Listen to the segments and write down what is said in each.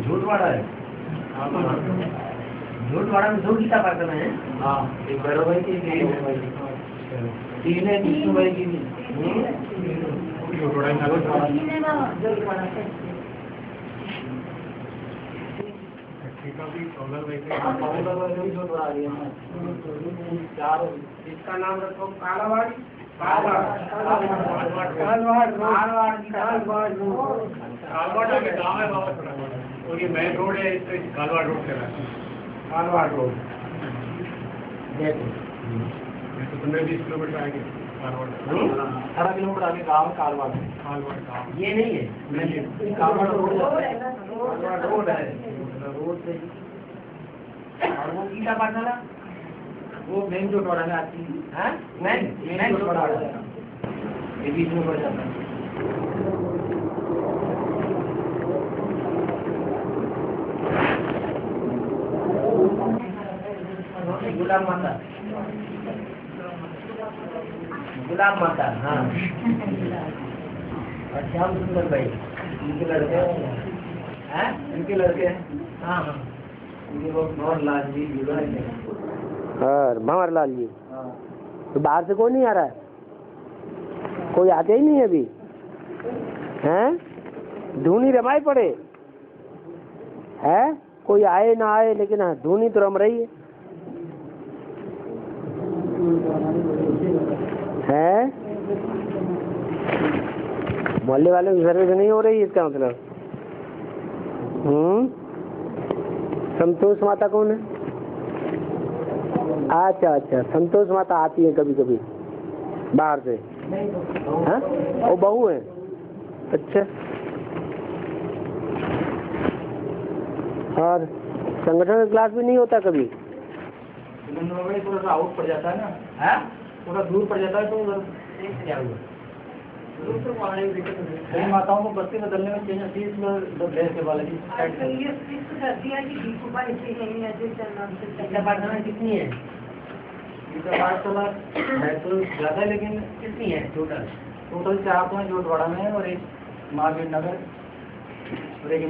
झूठवाड़ा है। झूठवाड़ा में 2 गीता पाठ है। हाँ, एक भैरव भाई की, तीन है विष्णु भाई की भी। इसका नाम रखो कालावाड़ी। और ये मेन रोड है, इसको कालवाड़ रोड से कालवाड़ रोड। 15-20 किलोमीटर आगे 18 किलोमीटर आगे गाँव कालवाड़। ये नहीं है, कालवाड़ रोड है। रोड से और वो गीता पाठशाला वो मेन जो टोड़ा में आती है, मेन जो टोड़ा ये बीच में पड़ जाता है। गुलाब माता, हाँ। और श्याम सुंदर भाई इनके लड़के हैं, इनके लड़के हैं। हाँ हाँ, भंवर लाल जी, भंवर लाल जी। तो बाहर से कोई नहीं आ रहा है? कोई आते ही नहीं है अभी, हैं? धूनी रमाई पड़े है, कोई आए ना आए, लेकिन हाँ धूनी तो रम रही है। मोहल्ले वालों की सर्विस नहीं हो रही, इसका मतलब। संतोष माता कौन है? अच्छा अच्छा, संतोष माता आती है कभी कभी बाहर से, हाँ? वो बहू है। अच्छा, और संगठन का क्लास भी नहीं होता कभी? थोड़ा सा आउट पड़ जाता है ना, है? थोड़ा दूर पड़ जाता है, तो उधर क्या हुआ? माताओं को बस्ती बदलने में चाहिए 30 के वाले की पाठशाला कितनी है? पाठशाला है तो ज्यादा, लेकिन कितनी है टोटल? 4 तो है जोटवाड़ा में, और एक महावीर नगर, और एक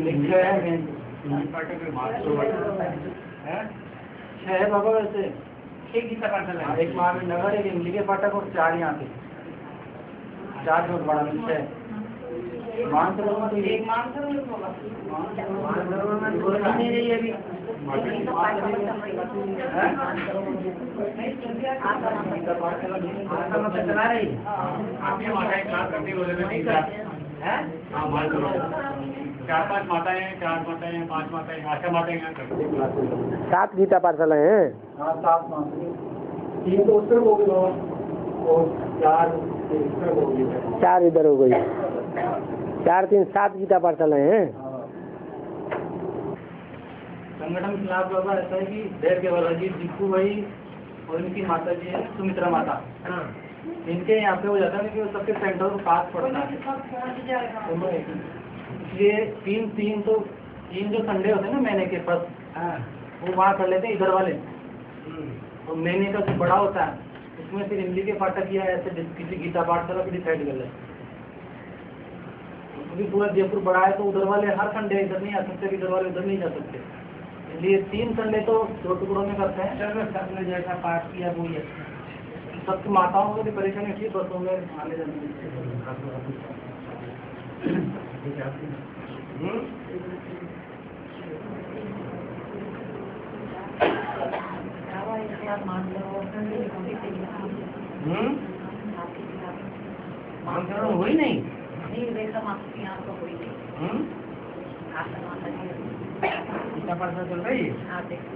है बाबा। वैसे एक गीता पाठशाला, एक महावीर नगर, एक इमली के फाटक, और 4 यहाँ पे, 4 जोटवाड़ा में 6। मानसरोवर तो एक मानसरोवर नहीं रही अभी। चला रही आपकी माताएं क्लास करती है, 4-5 माताएं हैं, 4 माताएं हैं, 5 माताएं, 8 माताएं यहाँ करती है। 7 गीता पाठशाला है। हाँ, 7 माताएं, 3 तो उत्तर हो गई और 4 इधर हो गई। 4, 3, 7 गीता पाठशाला है। संगठन के लाभ बाबा ऐसा है कि देर के वाला जी दीपू भाई और इनकी माता जी है सुमित्रा माता, इनके यहाँ पे हो जाता है, क्योंकि सबके सेंटर को पास पड़ता है। इसलिए 3 जो संडे होते हैं ना महीने के फर्स्ट, वो वहाँ कर लेते हैं इधर वाले। तो महीने का जो बड़ा होता है उसमें फिर इमली के फाटक या ऐसे किसी गीता पाठशाला भी डिसाइड कर लेते हैं। क्योंकि पूरा जयपुर बड़ा है, तो उधर वाले हर संडे इधर नहीं आ सकते, इधर वाले उधर नहीं जा सकते। इसलिए 3 संडे तो 2 टुकड़ों में करते हैं। सबने जैसा पाठ किया वो ही सबकी माताओं को भी परेशानी थी बसों में आने जाने में। हुई नहीं गीता पाठशाला चल रही है।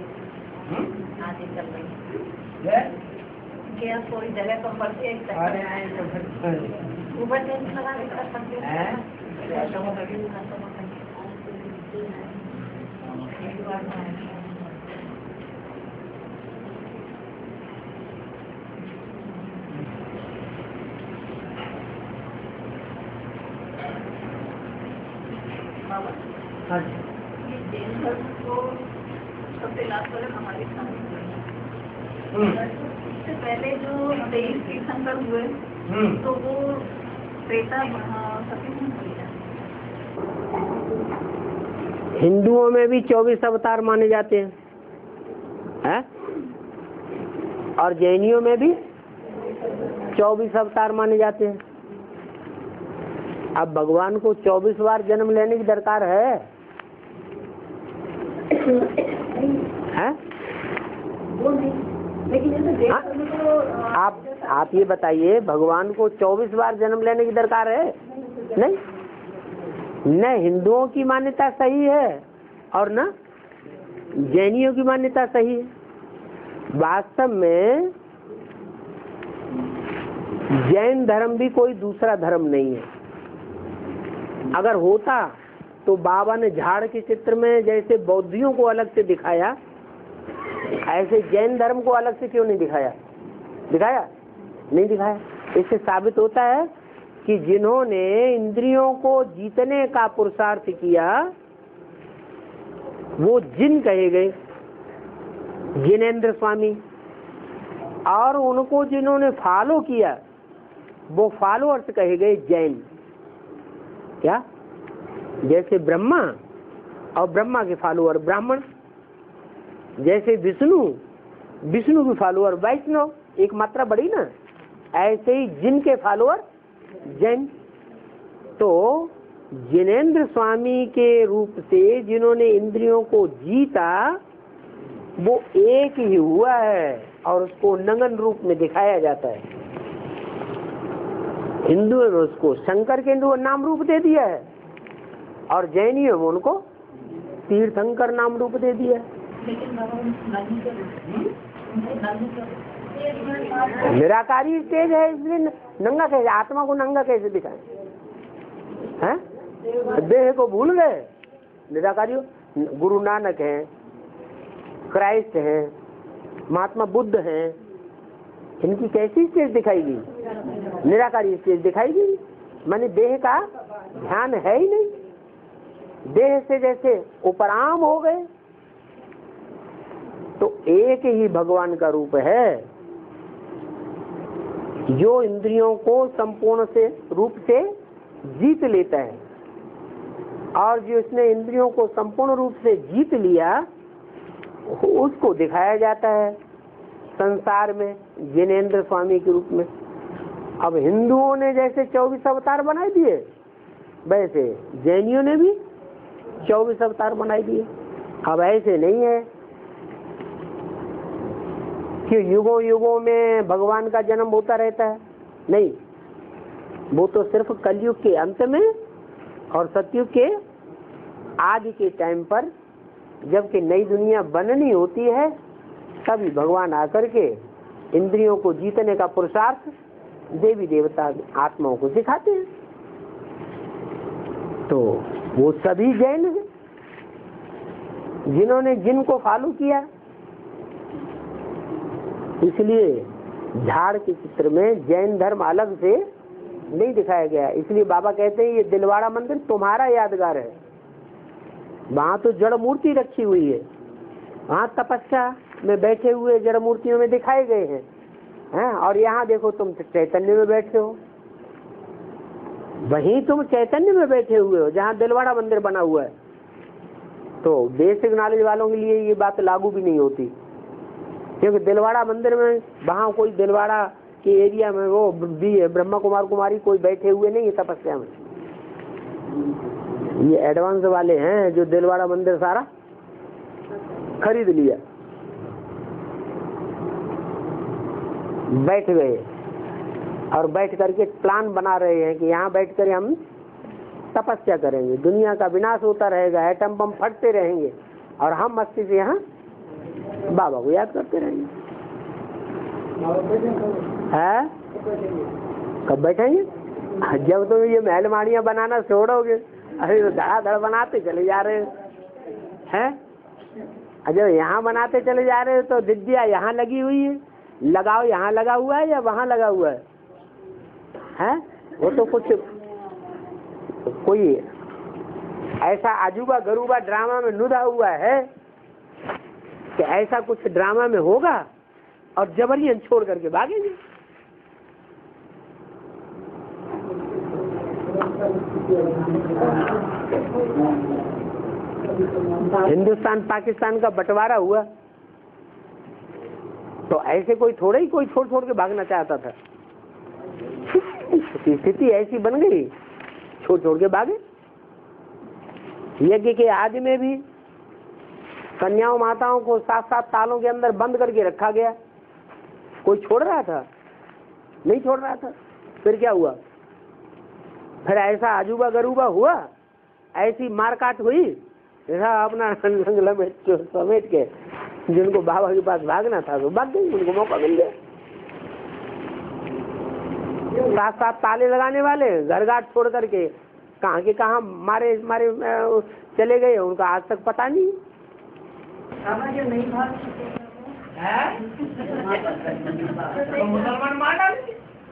थोड़ी जगह तो पड़ती है। सबसे लास्ट वाले हमारे इससे पहले जो 23 तीर्थंकर हुए, तो वो त्रेता सती हिंदुओं में भी 24 अवतार माने जाते हैं, और जैनियों में भी 24 अवतार माने जाते हैं। अब भगवान को 24 बार जन्म लेने की दरकार है? आप ये बताइए, भगवान को 24 बार जन्म लेने की दरकार है? नहीं। न हिंदुओं की मान्यता सही है और न जैनियों की मान्यता सही है। वास्तव में जैन धर्म भी कोई दूसरा धर्म नहीं है। अगर होता तो बाबा ने झाड़ के चित्र में जैसे बौद्धियों को अलग से दिखाया, ऐसे जैन धर्म को अलग से क्यों नहीं दिखाया? दिखाया? नहीं दिखाया। इससे साबित होता है कि जिन्होंने इंद्रियों को जीतने का पुरुषार्थ किया वो जिन कहे गए, जिनेंद्र स्वामी, और उनको जिन्होंने फॉलो किया वो फॉलोअर्स कहे गए जैन। क्या? जैसे ब्रह्मा और ब्रह्मा के फॉलोअर ब्राह्मण, जैसे विष्णु, विष्णु के फॉलोअर वैष्णव, एक मात्रा बढ़ी ना, ऐसे ही जिनके फॉलोअर जैन। तो जिनेंद्र स्वामी के रूप से जिन्होंने इंद्रियों को जीता वो एक ही हुआ है और उसको नंगन रूप में दिखाया जाता है। हिंदुओं ने उसको शंकर के नाम रूप दे दिया है और जैनियों में उनको तीर्थंकर नाम रूप दे दिया है। निराकारी स्टेज है, इसलिए नंगा कैसे, आत्मा को नंगा कैसे दिखाएं? हैं? देह को भूल गए निराकारियों। गुरु नानक हैं, क्राइस्ट हैं, महात्मा बुद्ध हैं, इनकी कैसी स्टेज दिखाई गई? निराकारी स्टेज दिखाई गई। माने देह का ध्यान है ही नहीं, देह से जैसे उपराम हो गए। तो एक ही भगवान का रूप है जो इंद्रियों को संपूर्ण से रूप से जीत लेता है, और जो इसने इंद्रियों को संपूर्ण रूप से जीत लिया उसको दिखाया जाता है संसार में जिनेंद्र स्वामी के रूप में। अब हिंदुओं ने जैसे 24 अवतार बनाए दिए, वैसे जैनियों ने भी 24 अवतार बनाए दिए। अब ऐसे नहीं है कि युगों युगों में भगवान का जन्म होता रहता है, नहीं। वो तो सिर्फ कलयुग के अंत में और सतयुग के आदि के टाइम पर, जबकि नई दुनिया बननी होती है, तभी भगवान आकर के इंद्रियों को जीतने का पुरुषार्थ देवी देवता आत्माओं को सिखाते हैं। तो वो सभी जैन हैं जिन्होंने जिनको फॉलो किया। इसलिए झाड़ के चित्र में जैन धर्म अलग से नहीं दिखाया गया। इसलिए बाबा कहते हैं ये दिलवाड़ा मंदिर तुम्हारा यादगार है। वहाँ तो जड़ मूर्ति रखी हुई है, वहाँ तपस्या में बैठे हुए जड़ मूर्तियों में दिखाए गए हैं, और यहाँ देखो तुम चैतन्य में बैठे हो। वहीं तुम चैतन्य में बैठे हुए हो जहाँ दिलवाड़ा मंदिर बना हुआ है। तो बेसिक नॉलेज वालों के लिए ये बात लागू भी नहीं होती, क्योंकि दिलवाड़ा मंदिर में वहाँ कोई दिलवाड़ा के एरिया में वो भी ब्रह्मा कुमार कुमारी कोई बैठे हुए नहीं है तपस्या में। ये एडवांस वाले हैं जो दिलवाड़ा मंदिर सारा खरीद लिया, बैठ गए और बैठ करके प्लान बना रहे हैं कि यहाँ बैठ कर हम तपस्या करेंगे, दुनिया का विनाश होता रहेगा, एटम बम फटते रहेंगे और हम मस्ती से यहाँ बाबा को याद करते रहेंगे। है? कब बैठेंगे? जब तुम ये महल माड़ियाँ बनाना छोड़ोगे, अरे तो धड़ाधड़ बनाते चले जा रहे हैं। जब यहाँ बनाते चले जा रहे हो तो दिद्या यहाँ लगी हुई है, लगाओ यहाँ लगा हुआ है या वहाँ लगा हुआ है? हैं? वो तो कुछ कोई ऐसा अजूबा गरूबा ड्रामा में नुदा हुआ है कि ऐसा कुछ ड्रामा में होगा और जबरियन छोड़ करके भागेंगे। हिंदुस्तान पाकिस्तान का बंटवारा हुआ तो ऐसे कोई थोड़ा ही कोई छोड़ छोड़ के भागना चाहता था। स्थिति ऐसी बन गई, छोड़ छोड़ के भागे। यज्ञ के आदि में भी कन्याओं माताओं को 7-7 सालों के अंदर बंद करके रखा गया। कोई छोड़ रहा था? नहीं छोड़ रहा था। फिर क्या हुआ? फिर ऐसा अजूबा गरूबा हुआ, ऐसी मारकाट हुई, ऐसा अपना समेट के जिनको बाबा के पास भागना था तो भाग गई, उनको मौका मिल गया। 7-7 ताले लगाने वाले घर घाट छोड़ करके कहाँ के कहाँ मारे चले गए, उनका आज तक पता नहीं। मुसलमान मार डाले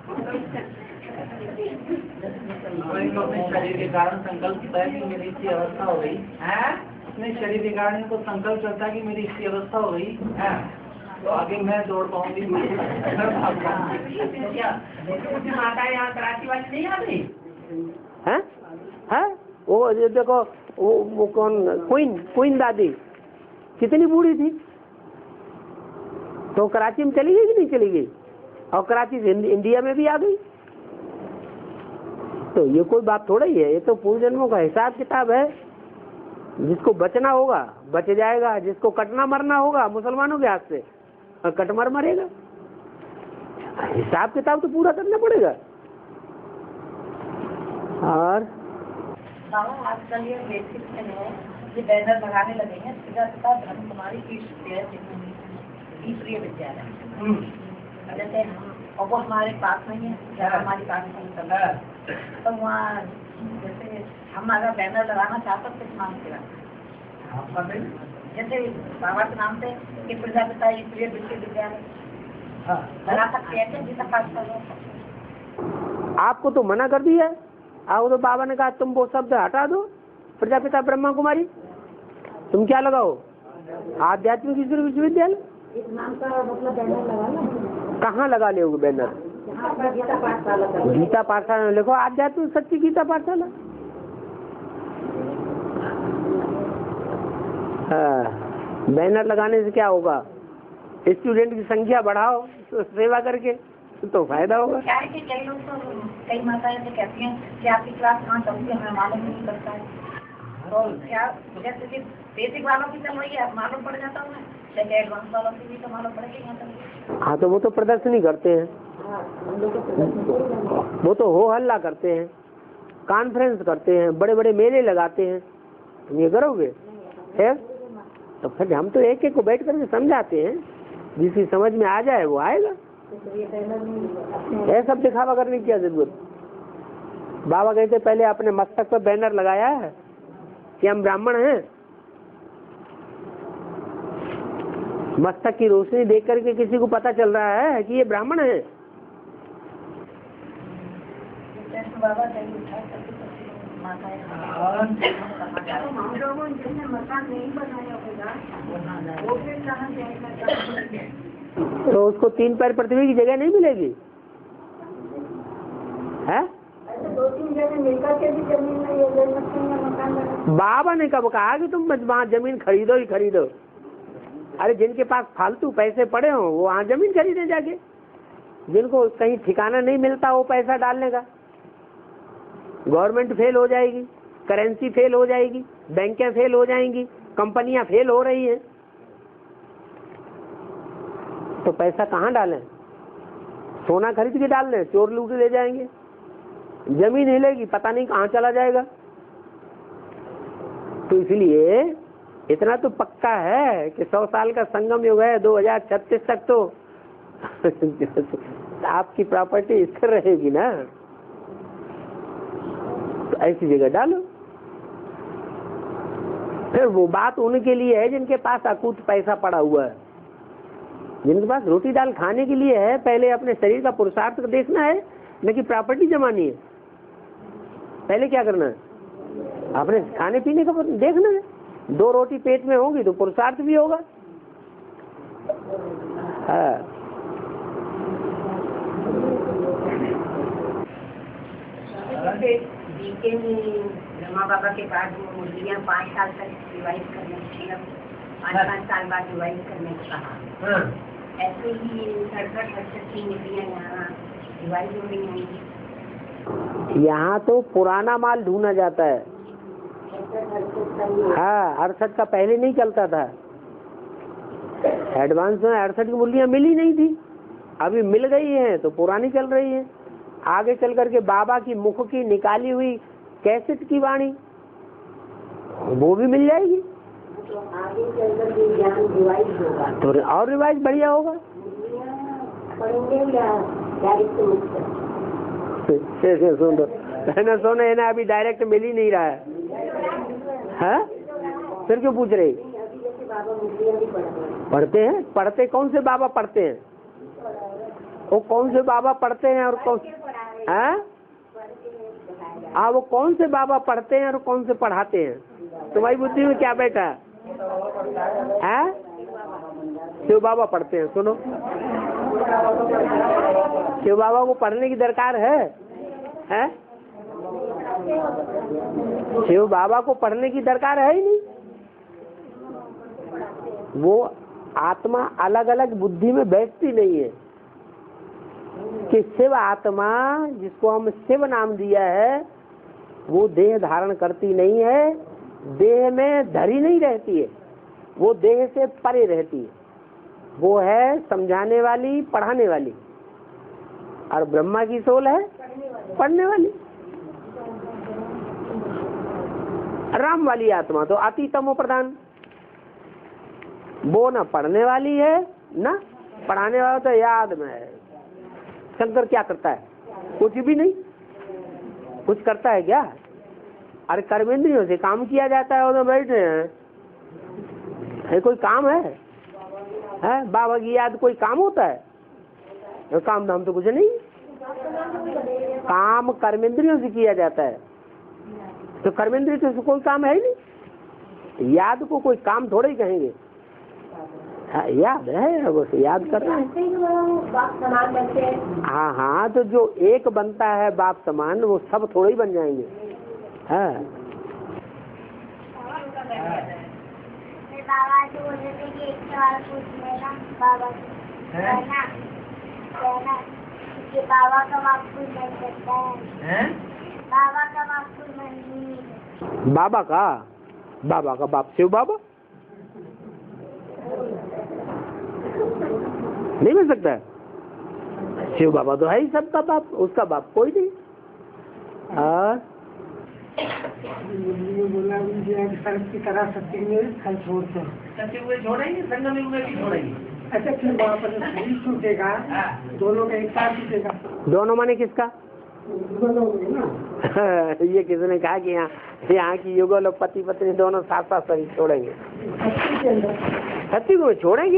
अपने शरीर के कारण संकल्प किया कि मेरी इसकी अवस्था हो गई है। अपने शरीर के कारण को संकल्प चलता कि मेरी इसकी अवस्था हो गई है, तो आगे मैं दौड़ पाऊंगी। माता यहाँ कराची वाली नहीं आ रही है? वो देखो वो कौन क्वीन दादी कितनी बूढ़ी थी, तो कराची में चली गई कि नहीं चली गई, और कराची से इंडिया में भी आ गई। तो ये कोई बात थोड़ा ही है, ये तो पूर्व जन्मों का हिसाब किताब है। जिसको बचना होगा बच जाएगा, जिसको कटना मरना होगा मुसलमानों के हाथ से कटमर मरेगा। हिसाब किताब तो पूरा करना पड़ेगा। और आजकल ये बेसिक है, ये बैनर लगाने लगे हैं, सीधा सीधा धर्म कुमारी ईश्वरीय विद्यालय, जैसे और वो हमारे पास नहीं है, हमारी पास नहीं, तो वहाँ जैसे हम अगर बैनर लगाना चाहते तो किस नाम से, जैसे बाबा के नाम से कि प्रजापिता ईश्वरीय विश्वविद्यालय बना सकते हैं, जिसका पास आपको तो मना कर दिया। आओ तो बाबा ने कहा तुम वो शब्द हटा दो, प्रजापिता ब्रह्मा कुमारी, तुम क्या लगाओ आध्यात्मिक ईश्वरीय विश्वविद्यालय। इस नाम का मतलब बैनर लगा लो। कहाँ लगा लोगे बैनर? गीता पाठशाला, गीता पाठशाला में लिखो आध्यात्मिक सच्ची गीता पाठशाला। बैनर लगाने से क्या होगा? स्टूडेंट की संख्या बढ़ाओ तो सेवा करके तो फायदा होगा। क्या है कि कई लोग तो कई माताएं तो कहती हैं कि आपकी क्लास कहाँ चलती है, हमें मालूम नहीं पड़ता है। तो क्या जैसे कि बेसिक वालों की चल रही है मालूम पड़ जाता है, लेकिन एडवांस वालों की भी तो मालूम पड़ेगी। हाँ तो वो तो प्रदर्शनी करते हैं, वो तो हो हल्ला करते हैं, कॉन्फ्रेंस करते हैं, बड़े बड़े मेले लगाते हैं। तुम ये करोगे? है तो फिर हम तो एक एक को बैठ करके समझाते हैं, जिसकी समझ में आ जाए वो आएगा। ये सब दिखावा करने की क्या जरूरत? बाबा कहते पहले अपने मस्तक पर बैनर लगाया है कि हम ब्राह्मण हैं। मस्तक की रोशनी देख करके किसी को पता चल रहा है कि ये ब्राह्मण है। बाबा तो उसको 3 पैर पृथ्वी की जगह नहीं मिलेगी है? 2-3 जगह मिलकर के भी जमीन में बाबा ने कब कहा कि तुम वहाँ जमीन खरीदो ही खरीदो? अरे जिनके पास फालतू पैसे पड़े हो वो वहाँ जमीन खरीदे जाके, जिनको कहीं ठिकाना नहीं मिलता वो पैसा डालने का। गवर्नमेंट फेल हो जाएगी, करेंसी फेल हो जाएगी, बैंकें फेल हो जाएंगी, कंपनियां फेल हो रही हैं, तो पैसा कहाँ डालें? सोना खरीद के डाल लें, चोर लूट ले जाएंगे। जमीन हिलेगी, पता नहीं कहाँ चला जाएगा। तो इसलिए इतना तो पक्का है कि 100 साल का संगम युग है, 2036 तक तो आपकी प्रॉपर्टी स्थिर रहेगी ना। तो ऐसी जगह डालो। फिर वो बात उनके लिए है जिनके पास अकूत पैसा पड़ा हुआ है, जिनके पास रोटी दाल खाने के लिए है। पहले अपने शरीर का पुरुषार्थ देखना है, न कि प्रॉपर्टी जमानी है। पहले क्या करना है? अपने खाने पीने का देखना है। 2 रोटी पेट में होगी तो पुरुषार्थ भी होगा। हाँ। डीके में ब्रह्मा बाबा के बाद वो मुरलियाँ 5 साल तक रिवाइज करने मतलब 5 साल बाद रिवाइज करने को कहा। ऐसे ही 67-68 की मुरलियाँ यहाँ रिवाइज हो रही हैं। यहाँ तो पुराना माल ढूंढा जाता है। हाँ, 68 का पहले नहीं चलता था। एडवांस में 68 की मुरलियाँ मिली नहीं थी, अभी मिल गई हैं तो पुरानी चल रही है। आगे चल करके बाबा की मुख की निकाली हुई कैसेट की वाणी वो भी मिल जाएगी, तो आगे चल करके ज्ञान रिवाइज होगा तो और रिवाइज बढ़िया होगा। पढ़ेंगे या डायरेक्ट सुनो है ना, अभी डायरेक्ट मिल ही नहीं रहा है। हाँ, फिर क्यों पूछ रहे? पढ़ते हैं, पढ़ते कौन से बाबा पढ़ते हैं? वो कौन से बाबा पढ़ते हैं और कौन? हाँ, वो कौन से बाबा पढ़ते हैं और कौन से पढ़ाते हैं? तुम्हारी बुद्धि में क्या बैठा है? शिव बाबा पढ़ते हैं। सुनो, शिव बाबा को पढ़ने की दरकार है? शिव बाबा को पढ़ने की दरकार है ही नहीं। वो आत्मा अलग अलग बुद्धि में बैठती नहीं है कि शिव आत्मा जिसको हम शिव नाम दिया है वो देह धारण करती नहीं है, देह में धरी नहीं रहती है, वो देह से परे रहती है। वो है समझाने वाली, पढ़ाने वाली, और ब्रह्मा की सोल है पढ़ने वाली। राम वाली आत्मा तो अति तमो प्रधान, वो ना पढ़ने वाली है ना पढ़ाने वाला। तो याद में है शंकर क्या करता है? कुछ भी नहीं। कुछ करता है क्या? अरे कर्मेंद्रियों से काम किया जाता है, उधर बैठे हैं। कोई काम है? बाबा की याद कोई काम होता है? काम धाम तो कुछ नहीं। काम कर्मेंद्रियों से किया जाता है, तो कर्मेंद्रिय से कोई काम है ही नहीं। याद को कोई काम थोड़ा ही कहेंगे। याद है, वो से याद कर रहे हैं। हाँ, तो जो एक बनता है बाप समान, वो सब थोड़े ही बन जाएंगे। हाँ, बाबा जो बोले थे कि एक सवाल पूछ लेना बाबा से, कहना कि बाबा का माकूल बन सकता है। बाबा का माकूल नहीं। बाबा का बाप शिव बाबा नहीं बन सकता है। शिव बाबा तो है ही सबका बाप, उसका बाप कोई नहीं। बोला की तरह सत्य में फल छोड़ते हैं, सत्य हुए छोड़ेंगे, संगम में भी छोड़ेंगे। अच्छा, फिर वहाँ पर शरीर छूटेगा, दोनों का एक साथ छूटेगा। दोनों माने किसका? ये किसने कहा कि यहाँ की युगल और पति पत्नी दोनों साथ साथ शरीर छोड़ेंगे? सत्य को छोड़ेंगे।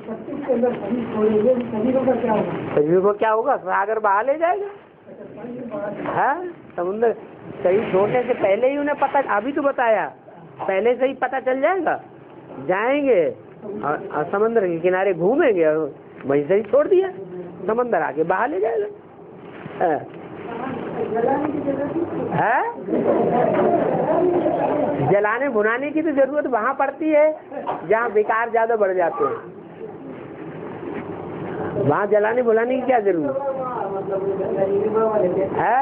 शरीर को क्या होगा? सागर बहा ले जाएगा। हाँ, समुद्र शरीर छोड़ने से पहले ही उन्हें पता, अभी तो बताया, पहले से ही पता चल जाएगा। जाएंगे और समुद्र के किनारे घूमेंगे और वहीं से ही छोड़ दिया, समंदर आके बहा ले जाएगा। है जलाने भुनाने की तो जरूरत वहाँ पड़ती है जहाँ विकार ज्यादा बढ़ जाते हैं। वहाँ जलाने भुनाने की क्या जरूरत है?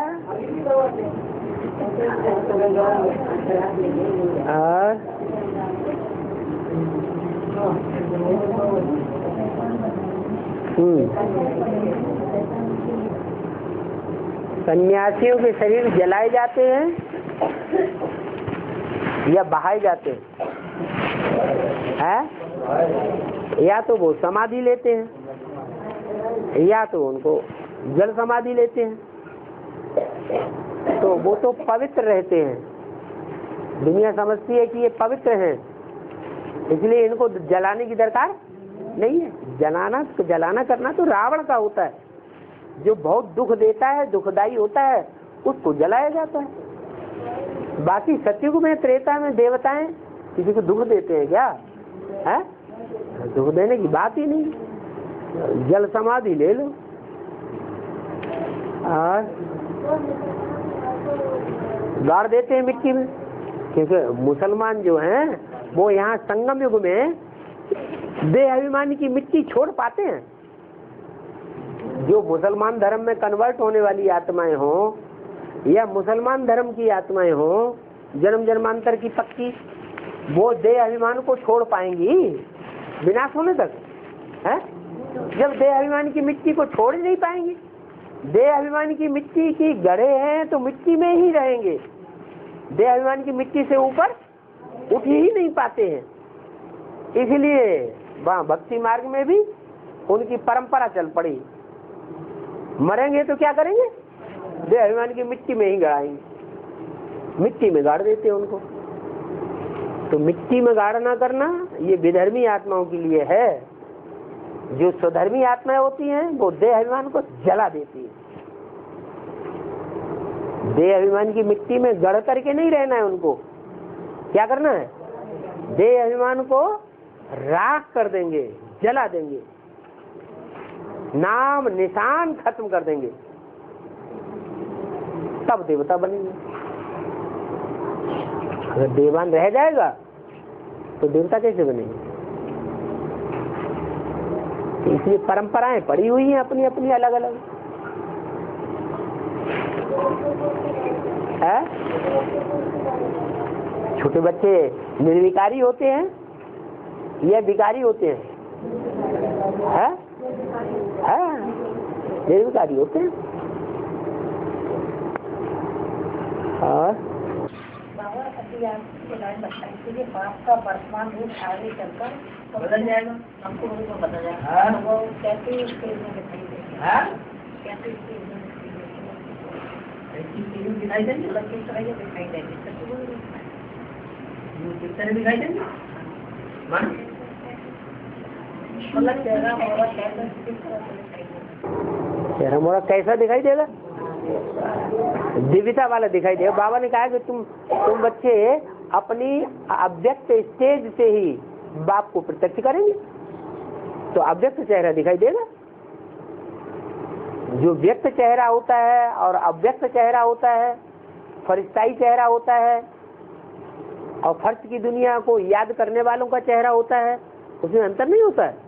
सन्यासियों के शरीर जलाए जाते हैं या बहाए जाते हैं? या तो वो समाधि लेते हैं या तो उनको जल समाधि लेते हैं। तो वो तो पवित्र रहते हैं, दुनिया समझती है कि ये पवित्र हैं, इसलिए इनको जलाने की दरकार नहीं है। जलाना करना तो रावण का होता है, जो बहुत दुख देता है, दुखदाई होता है, उसको जलाया जाता है। बाकी सतयुग में, त्रेता में देवताएं किसी को दुख देते हैं क्या? है दुख देने की बात ही नहीं। जल समाधि ले लो। गाड़ देते हैं मिट्टी में। क्योंकि मुसलमान जो हैं वो यहाँ संगम युग में देह अभिमानी की मिट्टी छोड़ पाते हैं। जो मुसलमान धर्म में कन्वर्ट होने वाली आत्माएं हो या मुसलमान धर्म की आत्माएं हो जन्म जन्मांतर की पक्की, वो देह अभिमान को छोड़ पाएंगी विनाश होने तक है। जब देह अभिमान की मिट्टी को छोड़ नहीं पाएंगी, देह अभिमान की मिट्टी की गढ़े हैं तो मिट्टी में ही रहेंगे, देह अभिमान की मिट्टी से ऊपर उठ ही नहीं पाते हैं। इसलिए वहाँ भक्ति मार्ग में भी उनकी परंपरा चल पड़ी, मरेंगे तो क्या करेंगे, देह अभिमान की मिट्टी में ही गड़ाएंगे, मिट्टी में गाड़ देते हैं उनको। तो मिट्टी में गाड़ना करना ये विधर्मी आत्माओं के लिए है। जो स्वधर्मी आत्माएं होती हैं वो देह अभिमान को जला देती है। देह अभिमान की मिट्टी में गड़ करके नहीं रहना है, उनको क्या करना है, देह अभिमान को राख कर देंगे, जला देंगे, नाम निशान खत्म कर देंगे, तब देवता बनेंगे। अगर देवान रह जाएगा तो देवता कैसे बनेंगे। इसलिए परंपराएं पड़ी हुई हैं अपनी अपनी अलग अलग है। छोटे बच्चे निर्विकारी होते हैं या विकारी होते हैं, है? निर्विकारी होते हैं। और इसलिए पाप का वर्तमान रूप आगे चलकर बदल जाएगा, हमको बदल जाएगा। वो कैसे स्टेज में दिखाई देगा, कैसे स्टेज में दिखाई देंगे, किस तरह से दिखाई देंगे, किस तरह दिखाई देंगे, मतलब चेहरा मोहरा कैसा किस तरह से दिखाई देगा, चेहरा मोहरा कैसा दिखाई देगा, दिव्यता वाला दिखाई देगा। बाबा ने कहा कि तुम बच्चे अपनी अव्यक्त स्टेज से ही बाप को प्रत्यक्ष करेंगे तो अव्यक्त चेहरा दिखाई देगा। जो व्यक्त चेहरा होता है और अव्यक्त चेहरा होता है, फरिश्ताई चेहरा होता है और फर्श की दुनिया को याद करने वालों का चेहरा होता है, उसमें अंतर नहीं होता है।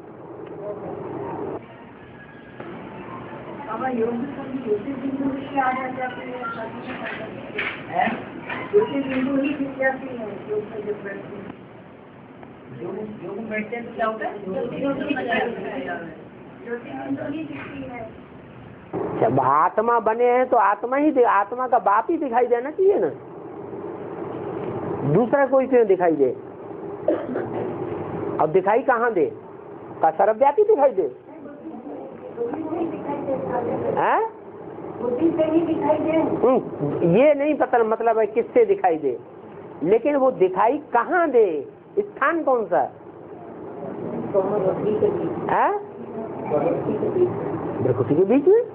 जब आत्मा बने हैं तो आत्मा का बाप ही दिखाई देना चाहिए ना, दूसरा कोई क्यों दिखाई दे। अब दिखाई कहाँ दे, का सर्वव्यापी दिखाई दे, हैं? ये नहीं पता मतलब है किससे दिखाई दे, लेकिन वो दिखाई कहाँ दे, स्थान कौन सा है, भ्रकुटी के बीच में।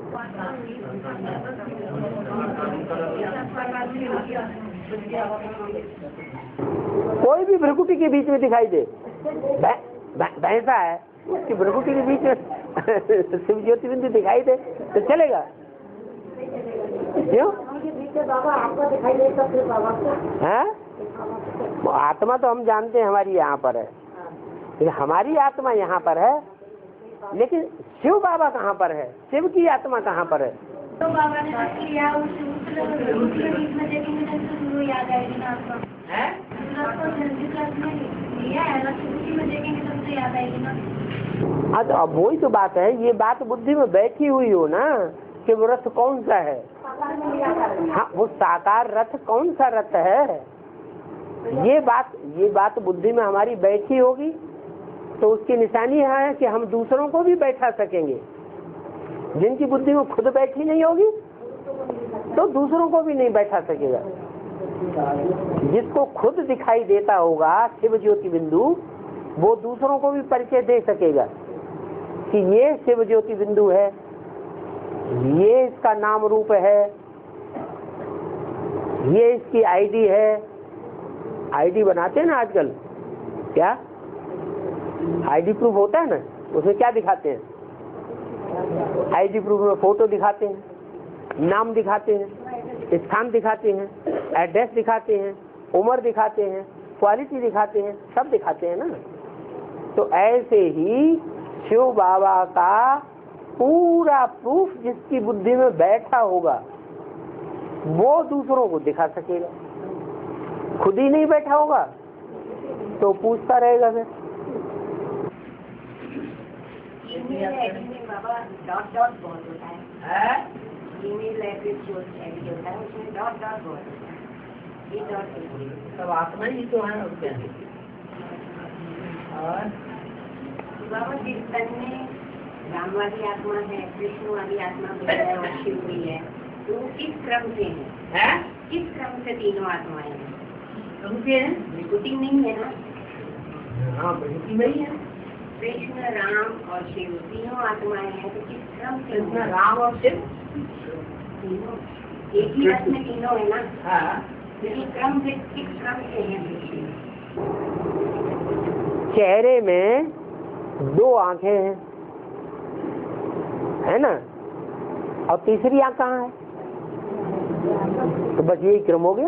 कोई भी भ्रकुटी के बीच में दिखाई दे, भैंसा है उसकी भ्रकुटी के बीच में शिव ज्योति बिंदु दिखाई दे तो चलेगा क्यों? है आत्मा तो हम जानते हैं हमारी यहाँ पर है, लेकिन हमारी आत्मा यहाँ पर है, लेकिन शिव बाबा कहाँ पर है, शिव की आत्मा कहाँ पर है। तो बाबा ने किया हाँ तो अब वही तो बात है, ये बात बुद्धि में बैठी हुई हो ना कि वो रथ कौन सा है। हाँ वो साकार रथ कौन सा रथ है, ये बात बुद्धि में हमारी बैठी होगी तो उसकी निशानी है कि हम दूसरों को भी बैठा सकेंगे। जिनकी बुद्धि में खुद बैठी नहीं होगी तो दूसरों को भी नहीं बैठा सकेगा। जिसको खुद दिखाई देता होगा शिव ज्योति बिंदु, वो दूसरों को भी परिचय दे सकेगा कि ये शिव ज्योति बिंदु है, ये इसका नाम रूप है, ये इसकी आईडी है। आईडी बनाते हैं ना आजकल, क्या आईडी प्रूफ होता है ना, उसमें क्या दिखाते हैं, आईडी प्रूफ में फोटो दिखाते हैं, नाम दिखाते हैं, स्थान दिखाते हैं, एड्रेस दिखाते हैं, उम्र दिखाते हैं, क्वालिटी दिखाते हैं, सब दिखाते हैं ना। तो ऐसे ही शिव बाबा का पूरा प्रूफ जिसकी बुद्धि में बैठा होगा वो दूसरों को दिखा सकेगा। खुद ही नहीं बैठा होगा तो पूछता रहेगा फिर। बाबा डॉट डॉट बहुत होता है, ईमेल एड्रेस जो होता है उसमें डॉट डॉट बहुत होता है। ये डॉट सब आत्मा ही तो है। और बाबा जिस तन में राम वाली आत्मा है, कृष्ण वाली आत्मा भी है और शिव भी है, तो किस क्रम से है? किस क्रम से तीनों आत्माएं हैं? उनके हैं विभूति नहीं है ना? हाँ प्रकृति में ही है। कृष्ण, राम और शिव तीनों आत्माएं हैं, तो किस क्रम से? कृष्ण, राम और शिव तीनों एक ही रथ में तीनों है ना? हाँ। लेकिन क्रम से किस क्रम से है? चेहरे में 2 आंखें हैं, है ना, और तीसरी आंख कहाँ है? तो बस यही क्रम हो गया।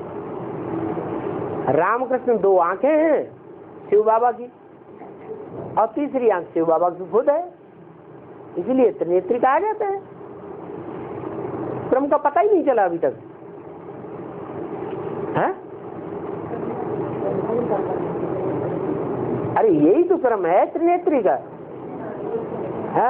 रामकृष्ण 2 आंखें हैं शिव बाबा की, और तीसरी आंख शिव बाबा की खुद है, इसलिए त्रिनेत्री कहा जाता है। क्रम का पता ही नहीं चला अभी तक है? अरे यही तो क्रम है त्रिनेत्री का है।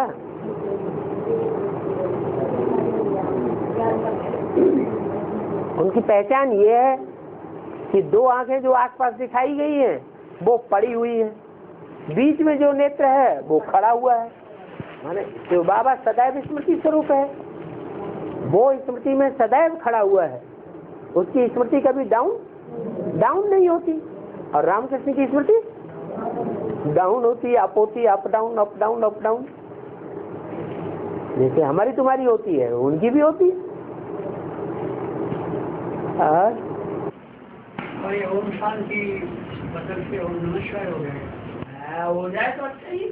उनकी पहचान ये है कि 2 आंखें जो आसपास दिखाई गई हैं वो पड़ी हुई है, बीच में जो नेत्र है वो खड़ा हुआ है। माने शिव बाबा सदैव स्मृति स्वरूप है, वो स्मृति में सदैव खड़ा हुआ है, उसकी स्मृति कभी डाउन नहीं होती। और रामकृष्ण की स्मृति डाउन होती है, अप होती है, up down up down up down, जैसे हमारी तुम्हारी होती है उनकी भी होती है। और ये ओम शांति बदल के ओम नमः शिवाय हो गए, हो जाए तो अच्छा ही।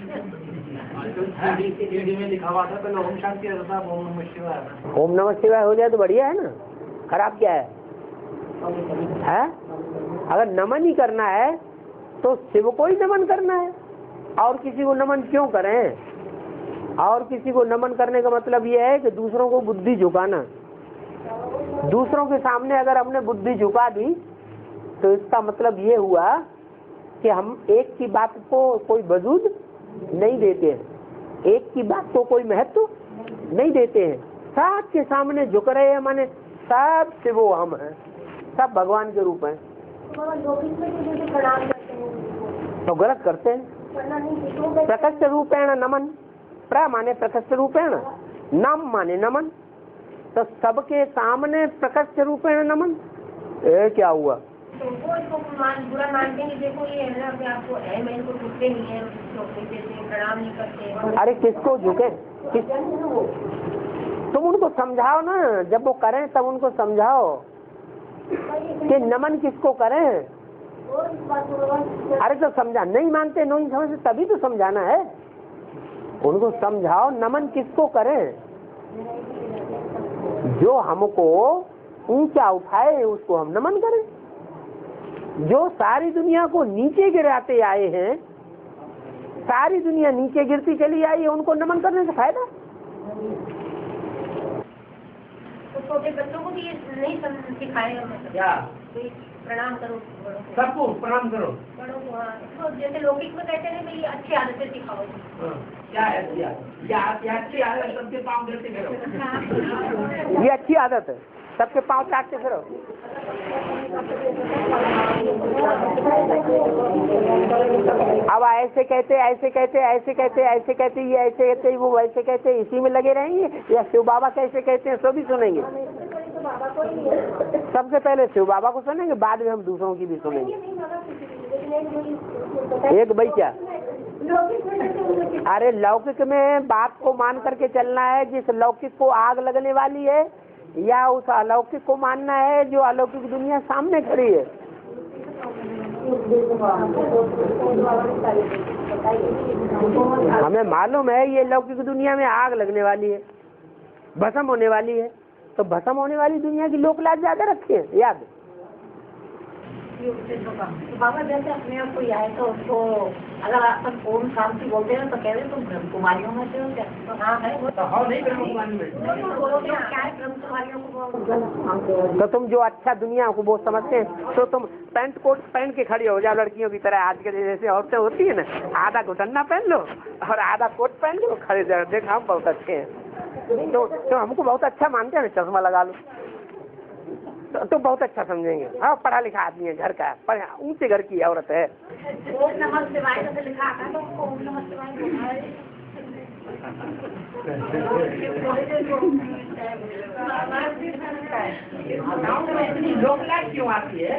CD में लिखा हुआ था पहले ओम शांति रहता था, ओम नमः शिवाय। ओम नमः शिवाय हो जाए तो बढ़िया है ना, खराब क्या है? अगर नमन ही करना है तो शिव को ही नमन करना है, और किसी को नमन क्यों करें? और किसी को नमन करने का मतलब यह है कि दूसरों को बुद्धि झुकाना। दूसरों के सामने अगर हमने बुद्धि झुका दी तो इसका मतलब ये हुआ कि हम एक की बात को कोई वजूद नहीं देते हैं, एक की बात को कोई महत्व नहीं देते हैं, सब के सामने झुक रहे हैं, माने सब शिवो हम हैं, सब भगवान के रूप हैं। तो गलत करते हैं। प्रकट रूपेण नमन, प्र माने प्रकट रूपेण, नम माने नमन, तो सबके सामने प्रकट रूपेण नमन, ये क्या हुआ? तो वो इसको बुरा मानते हैं, देखो ये है ना कि आपको है, मैं इनको झुकते नहीं है, प्रणाम नहीं करते। अरे किसको झुके? तुम उनको समझाओ ना, जब वो करें तब उनको समझाओ कि नमन किसको करें। अरे तो समझा, नहीं मानते, नहीं समझते, तभी तो समझाना है। उनको समझाओ नमन किसको करें, जो हमको ऊंचा उठाए उसको हम नमन करें। जो सारी दुनिया को नीचे गिराते आए हैं, सारी दुनिया नीचे गिरती चली आई है, उनको नमन करने से फायदा। तो छोटे बच्चों को भी ये नहीं सिखाएगा, मतलब प्रणाम करो, सबको प्रणाम करो, बड़ों को। हाँ, तो जैसे लौकिक में कहते हैं भाई अच्छी आदतें सिखाओ। क्या है अच्छी आदत? सबके पाँव गिरते करो, ये अच्छी आदत है, सबके पाँव चाटते फिरो। अब ऐसे कहते ऐसे कहते ऐसे कहते ऐसे कहते, ये ऐसे कहते वो वैसे कहते, इसी में लगे रहेंगे, या शिव बाबा कैसे कहते हैं सो भी सुनेंगे। सबसे पहले शिव बाबा को सुनेंगे, बाद में हम दूसरों की भी सुनेंगे। एक भाई क्या, अरे लौकिक में बात को मान करके चलना है, जिस लौकिक को आग लगने वाली है, या उस अलौकिक को मानना है जो अलौकिक दुनिया सामने खड़ी है। हमें मालूम है ये लौकिक दुनिया में आग लगने वाली है, भस्म होने वाली है, तो भस्म होने वाली दुनिया की लोक लाज ज्यादा रखी है याद। तो बाबा जैसे अपने आप कोई आए तो उसको अगर अपन ओम शांति बोलते हैं तो कह रहे तुम ब्रह्म कुमारियों में से हो क्या? तो हाँ है वो तो हाँ नहीं ब्रह्म कुमारी में क्या है ब्रह्म कुमारियों को तो तुम जो अच्छा दुनिया को वो समझते हैं तो तुम पैंट कोट पहन के खड़ी हो जाओ लड़कियों की तरह। आज के जैसे औरतें होती है ना, आधा घुटन्ना पहन लो और आधा कोट पहन लो, खड़े जाओ, देखो हम बहुत अच्छे हैं। तो हमको बहुत अच्छा मानते हैं, चश्मा लगा लो तो बहुत अच्छा समझेंगे। हाँ पढ़ा लिखा आदमी है, घर का ऊंचे घर की औरत है। ओम नमः शिवाय से लिखा आता तो उसको ओम नमः शिवाय बोलना है। लोकलाज क्यों आती है?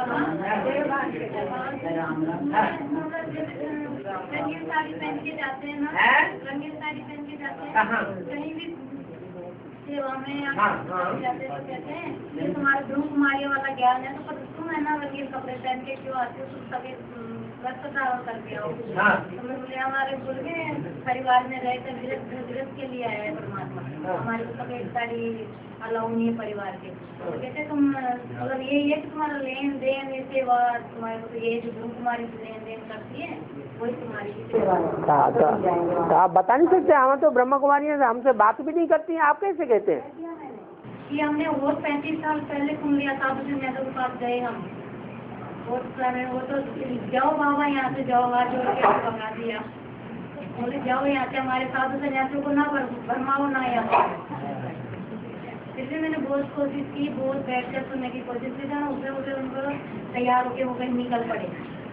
रंगीन साड़ी पहन के जाते हैं ना, रंगीन साड़ी पहन के जाते हैं कहीं भी सेवा में जाते तो कहते हैं ये तुम्हारे ब्रह्म कुमारी वाला ज्ञान है, तो पर तुम है ना रंगीन कपड़े पहन के क्यों आते हो, तुम सभी वस्त्र धारण करके आओ। तो मैं बोले हमारे गुरु में परिवार में रहते गृहस्थ के लिए आया है परमात्मा, हमारे को सफेद साड़ी अलाउ नहीं है परिवार के। तो कहते तुम मतलब यही है कि तुम्हारा लेन देन ये सेवा तुम्हारे को, ये जो ब्रह्म कुमारी से लेन देन करती है वही तुम्हारी सेवा है। तो आप बता नहीं सकते? हम तो ब्रह्म कुमारी हैं, हमसे बात भी नहीं करती हैं, आप कैसे कहते हैं? कि हमने वो 35 साल पहले सुन लिया था, तो पास गए हम वो तो जाओ बाबा यहाँ से जाओ, आज जोड़ के भगा दिया, बोले जाओ यहाँ से, हमारे साधु सन्यासियों को ना भरमाओ ना यहाँ। इसलिए मैंने बहुत कोशिश की, बहुत बैठ कर सुनने की कोशिश की, था उसे उनको तैयार होके वो कहीं निकल पड़े।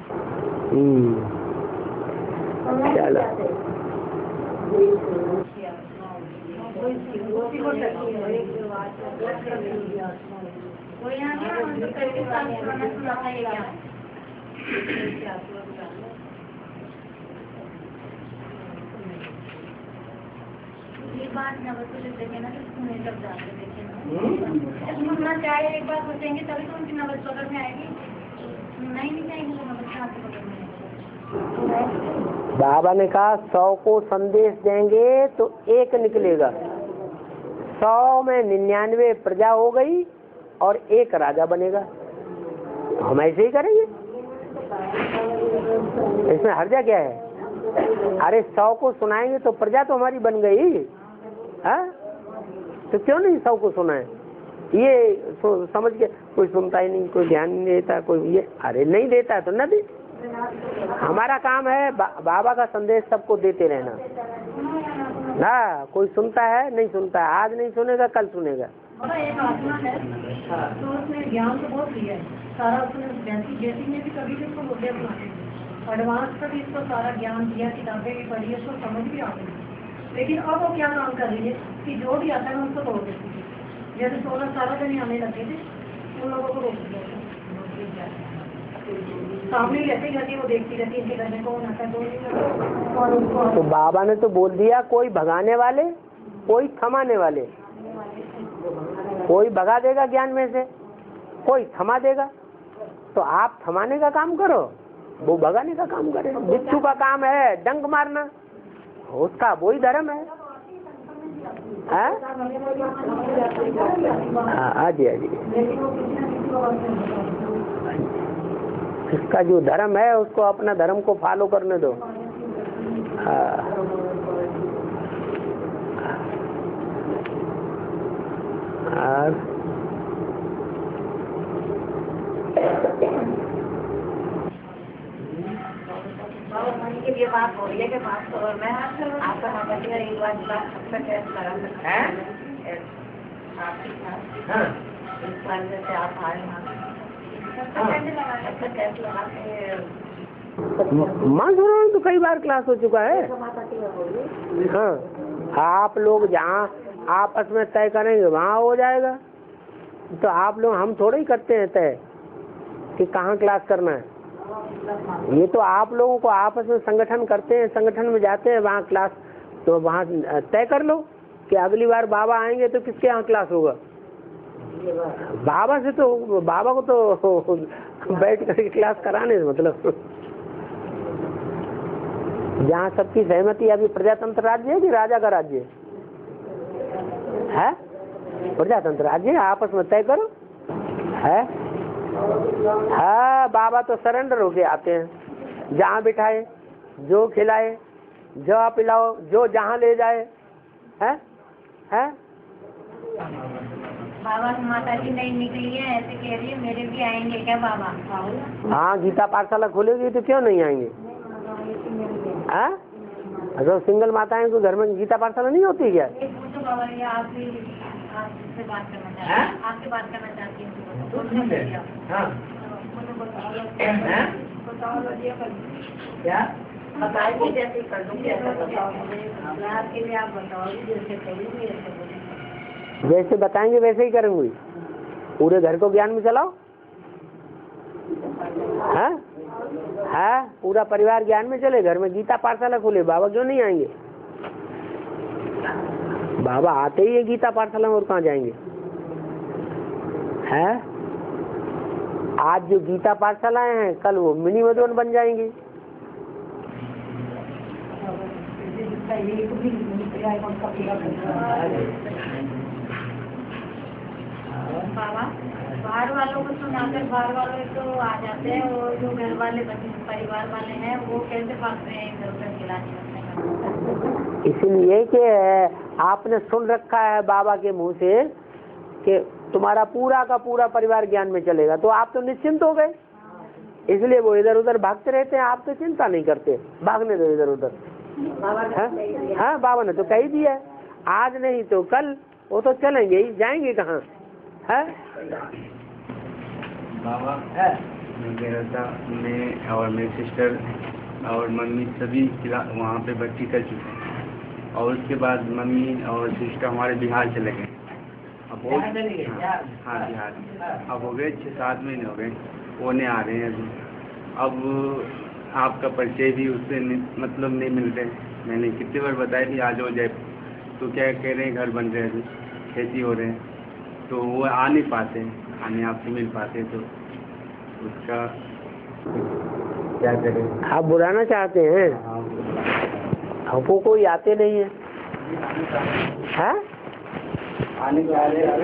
वो यहाँ ये बात नवस देखे ना, तो सुने तब जाके देखे ना चाहे एक बार सोचेंगे तभी तो उनकी नवस पकड़ में आएगी, नहीं चाहेंगे तो नवस कहाँ से पकड़ में आएगी। बाबा ने कहा 100 को संदेश देंगे तो एक निकलेगा, 100 में 99 प्रजा हो गई और एक राजा बनेगा। हम ऐसे ही करेंगे, इसमें हर्जा क्या है? अरे 100 को सुनाएंगे तो प्रजा तो हमारी बन गई, हाँ? तो क्यों नहीं 100 को सुनाए? ये समझ के कोई सुनता ही नहीं, कोई ध्यान नहीं देता, कोई ये अरे नहीं देता है तो न दे। हमारा काम है बाबा का संदेश सबको देते रहना। हाँ कोई सुनता है नहीं सुनता है, आज नहीं सुनेगा कल सुनेगा। एक आत्मा है तो उसने ज्ञान तो बहुत दिया है सारा, उसने जैसी ने भी कभी भी उसको बोले एडवांस का भी इसको सारा ज्ञान दिया, किताबें भी पढ़ी, उसको समझ भी आ गई। लेकिन अब वो क्या काम कर रही है कि जो भी आता है मैं उसको तोड़ देती थी। जैसे 16-17 जने आने लगे थे, उन लोगों को रोक दिया, सामने रहती रहती वो देखती रहती इनके घर में कौन आता है। तो बाबा ने तो बोल दिया कोई भगाने वाले कोई थमाने वाले, कोई भगा देगा ज्ञान में से, कोई थमा देगा। तो आप थमाने का काम करो, वो भगाने का काम करे। बिच्छू का काम है डंक मारना, उसका वही धर्म है। आजी इसका जो धर्म है उसको अपना धर्म को फॉलो करने दो। के लिए बात हो रही है कि बात तो मैं आपका नंबर दिया, एक बार अच्छा टेस्ट करा सकते हैं इस बार जैसे आप आए अच्छा टेस्ट लगा के मां तो कई बार क्लास हो चुका है। हाँ आप लोग जहाँ आपस में तय करेंगे वहाँ हो जाएगा। तो आप लोग हम थोड़े ही करते हैं तय कि कहाँ क्लास करना है। ये तो आप लोगों को आपस में संगठन करते हैं, संगठन में जाते हैं वहाँ क्लास, तो वहाँ तय कर लो कि अगली बार बाबा आएंगे तो किसके यहाँ क्लास होगा। बाबा से तो बाबा को तो बैठ करके क्लास कराने मतलब जहाँ सबकी सहमति। अभी प्रजातंत्र राज्य है कि राजा का राज्य है? प्रजातंत्र राज्य है, आपस में तय करो है। हाँ, बाबा तो सरेंडर होके आते हैं, जहाँ बिठाए, जो खिलाए, जो पिलाओ, जो जहाँ ले जाए, है? बाबा माता जी नहीं निकली है, ऐसे कह रही है, मेरे भी आएंगे क्या बाबा? हाँ, गीता पाठशाला खुलेगी तो क्यों नहीं आएंगे? हाँ, अगर सिंगल माताएं को घर में गीता पाठशाला नहीं होती क्या? पूछो बाबा, ये आपसे बात करना चाहती हूँ, आपसे बात करना चाहती हूँ। क्या बताइए, जैसे कर दूँगी आपके लिए, आप बताओगे जैसे करूँगी ऐसे बोलेंगे। जैसे बताएंगे वैसे ही करूँगी। पूरे घर को ज्ञान में चलाओ। हाँ, हाँ, पूरा परिवार ज्ञान में चले, घर में गीता पाठशाला खुले, बाबा क्यों नहीं आएंगे? बाबा आते ही है गीता पाठशाला में, और कहाँ जाएंगे? है, आज जो गीता पाठशालाएं हैं, कल वो मिनी मधुबन बन जाएंगी। बाबा, बाहर वालों को सुनाकर बाहर वाले तो आ जाते हैं, और जो घर वाले परिवार वाले हैं वो कैसे भागते हैं इधर उधर खिलाने? इसलिए कि आपने सुन रखा है बाबा के मुंह से कि तुम्हारा पूरा का पूरा परिवार ज्ञान में चलेगा, तो आप तो निश्चिंत हो गए। इसलिए वो इधर उधर भागते रहते हैं, आप तो चिंता नहीं करते, भागने दो इधर उधर। हाँ, बाबा ने तो कह दिया है, आज नहीं तो कल वो तो चलेंगे ही, जाएंगे कहाँ? है बाबा, मैं कह रहा था, मैं और मेरी सिस्टर और मम्मी सभी वहाँ पे भर्ती कर चुके हैं, और उसके बाद मम्मी और सिस्टर हमारे बिहार चले गए। अब बहुत, हाँ बिहार, अब हो गए 6-7 महीने हो गए, वो नहीं आ रहे हैं अभी। अब आपका परिचय भी उससे मतलब नहीं मिल रहे। मैंने कितनी बार बताया कि आ जाओ जयपुर, तो क्या कह रहे हैं घर बन रहे हैं अभी, खेती हो रहे हैं, तो वो आ नहीं पाते, आने आपसे मिल पाते, तो उसका क्या करें? आप बुलाना चाहते हैं? हमको कोई आते नहीं है। हैं? आने के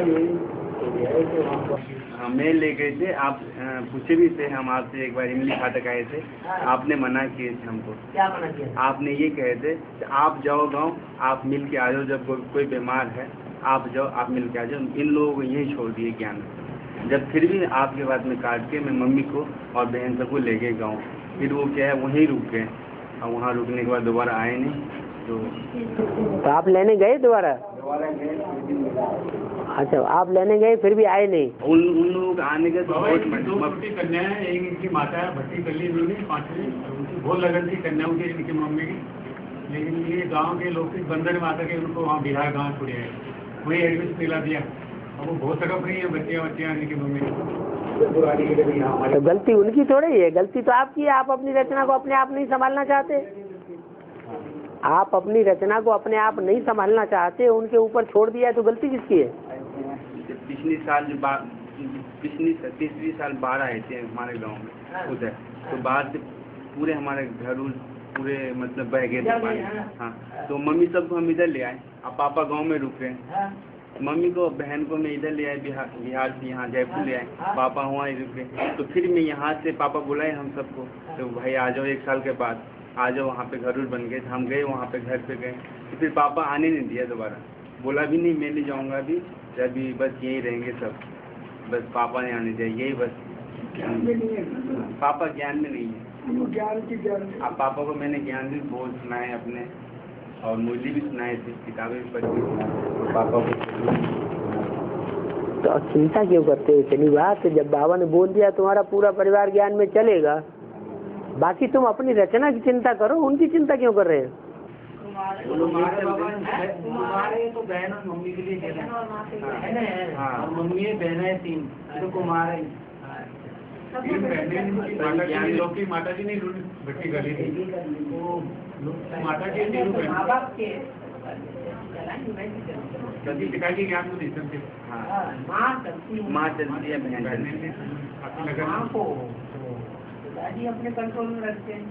हमें ले गए थे, आप पूछे भी थे, हम आपसे एक बार इमली फाटक आए थे, आपने मना किए थे हमको। क्या मना किया? आपने ये कहे थे कि आप जाओ गांव, आप मिल के आ जाओ, जब कोई बीमार है आप जाओ, आप मिल के आ जाओ। इन लोगों को यही छोड़ दिए ज्ञान। जब फिर भी आपके बात में काट के मैं मम्मी को और बहन सबको ले गए गाँव, फिर वो क्या है वहीं रुक गए, और वहाँ रुकने के बाद दोबारा आए नहीं। तो आप लेने गए दोबारा? गए। अच्छा, आप लेने गए फिर भी आए नहीं? उन लोग आने के दो छोटी कन्या है, एक इनकी माता है भट्टी कली उन्होंने 5वीं, उनकी बहुत लगन थी कन्याओं की, इनकी मम्मी की, लेकिन ये गांव के लोग बंदर माता के उनको वहाँ बिहार गाँव छोड़े हैं, वही एडमिशन दिला दिया। और वो बहुत तड़प रही है बच्चियाँ इनकी मम्मी की। तो गलती उनकी थोड़ी है, गलती तो आपकी है। आप अपनी रचना को अपने आप नहीं संभालना चाहते, आप अपनी रचना को अपने आप नहीं संभालना चाहते, उनके ऊपर छोड़ दिया है, तो गलती किसकी है? पिछली तीसरी साल बाढ़ आए थे हमारे गांव में उधर, तो बाढ़ से पूरे हमारे घर पूरे मतलब बह गए थे पानी। हाँ, तो मम्मी सबको हम इधर ले आए, अब पापा गांव में रुक रहे हैं। मम्मी को बहन को मैं इधर ले आए, बिहार से यहाँ जयपुर ले आए, पापा वहाँ ही रुके। तो फिर मैं यहाँ से पापा बुलाए हम सबको, तो भाई आ जाओ 1 साल के बाद आ जाओ, वहाँ पे घर बन गए। हम गए वहाँ पे, घर पे गए, तो फिर पापा आने नहीं दिया दोबारा, बोला भी नहीं मैं नहीं जाऊँगा अभी, अभी बस यहीं रहेंगे सब, बस पापा नहीं आने दिया, यही बस। पापा ज्ञान में नहीं है, अब पापा को मैंने ज्ञान भी बहुत सुनाए अपने, और मुरली भी सुनाए थे, किताबें भी पढ़ी, पापा को। तो चिंता क्यों करते हो? इतनी बात, जब बाबा ने बोल दिया तुम्हारा पूरा परिवार ज्ञान में चलेगा, बाकी तुम अपनी रचना की चिंता करो, उनकी चिंता क्यों कर रहे हैं? तुम्हारे तो बहन और मम्मी के लिए है ना, और मम्मी है बहन है 3, तो कुमार है। 3 बहनें, लोग की माता जी नहीं भट्टी गली थी, वो माता जी नहीं जल्दी पिताजी ज्ञान को नहीं सकते। माँ चलती है, बहन दादी अपने कंट्रोल में रखते हैं,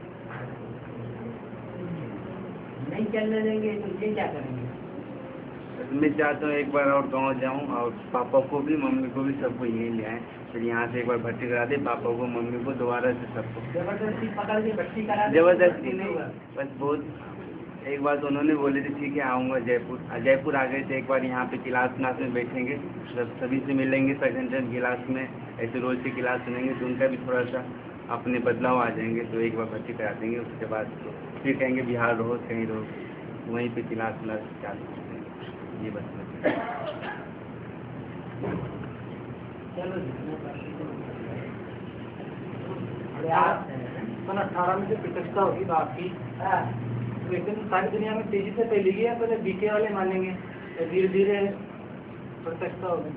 नहीं चलने देंगे तो ये क्या करेंगे? मैं चाहता हूँ एक बार और गांव जाऊँ और पापा को भी मम्मी को भी सबको यहीं ले आए, फिर यहाँ से एक बार भर्ती करा दे पापा को मम्मी को दोबारा से सबको। जबरदस्ती पकड़ के भर्ती करा दे। जबरदस्ती नहीं, बस बहुत एक बार तो उन्होंने बोले थे ठीक है आऊँगा जयपुर, जयपुर आ गए थे। एक बार यहाँ पे क्लास में बैठेंगे, सभी से मिलेंगे, सेकंड टाइम क्लास में ऐसे रोज की क्लास सुनेंगे तो उनका भी थोड़ा सा अपने बदलाव आ जाएंगे। तो एक बार भर्ती करा देंगे, उसके बाद फिर कहेंगे बिहार रहो कहीं रहो, वहीं पे क्लास चालू ये बस। चलो सन 18 में जो प्रतिष्ठा होगी बाप की, लेकिन सारी दुनिया में तेजी से फैलेगी या पहले बीके वाले मानेंगे, धीरे धीरे प्रतिष्ठा होगी।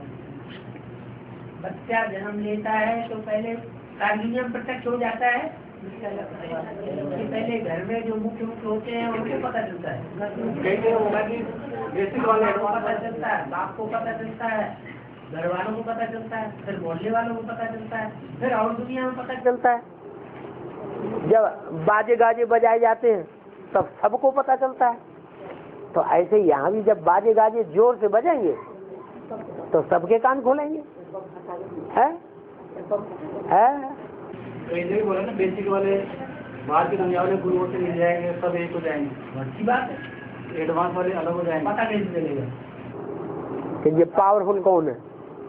बच्चा जन्म लेता है तो पहले सारी दुनिया में प्रत्यक्ष हो जाता है कि पहले घर में जो मुख्य होते हैं उनको पता चलता है, कैसे होगा कि बेसिक वाले को पता चलता है, बाप को पता चलता है, घर वालों को पता चलता है, फिर मोहल्ले वालों को पता चलता है, फिर और दुनिया में पता चलता है। जब बाजे गाजे बजाए जाते हैं तब सबको पता चलता है। तो ऐसे यहाँ भी जब बाजे गाजे जोर से बजाएंगे तो सबके कान खोलेंगे। है कहीं जगह बोला ना बेसिक वाले बाहर की दुनिया वाले गुरुओं से मिल जाएंगे, सब एक हो जाएंगे, अच्छी बात है। एडवांस वाले अलग हो जाएंगे। पता कैसे चलेगा कि ये पावरफुल कौन है?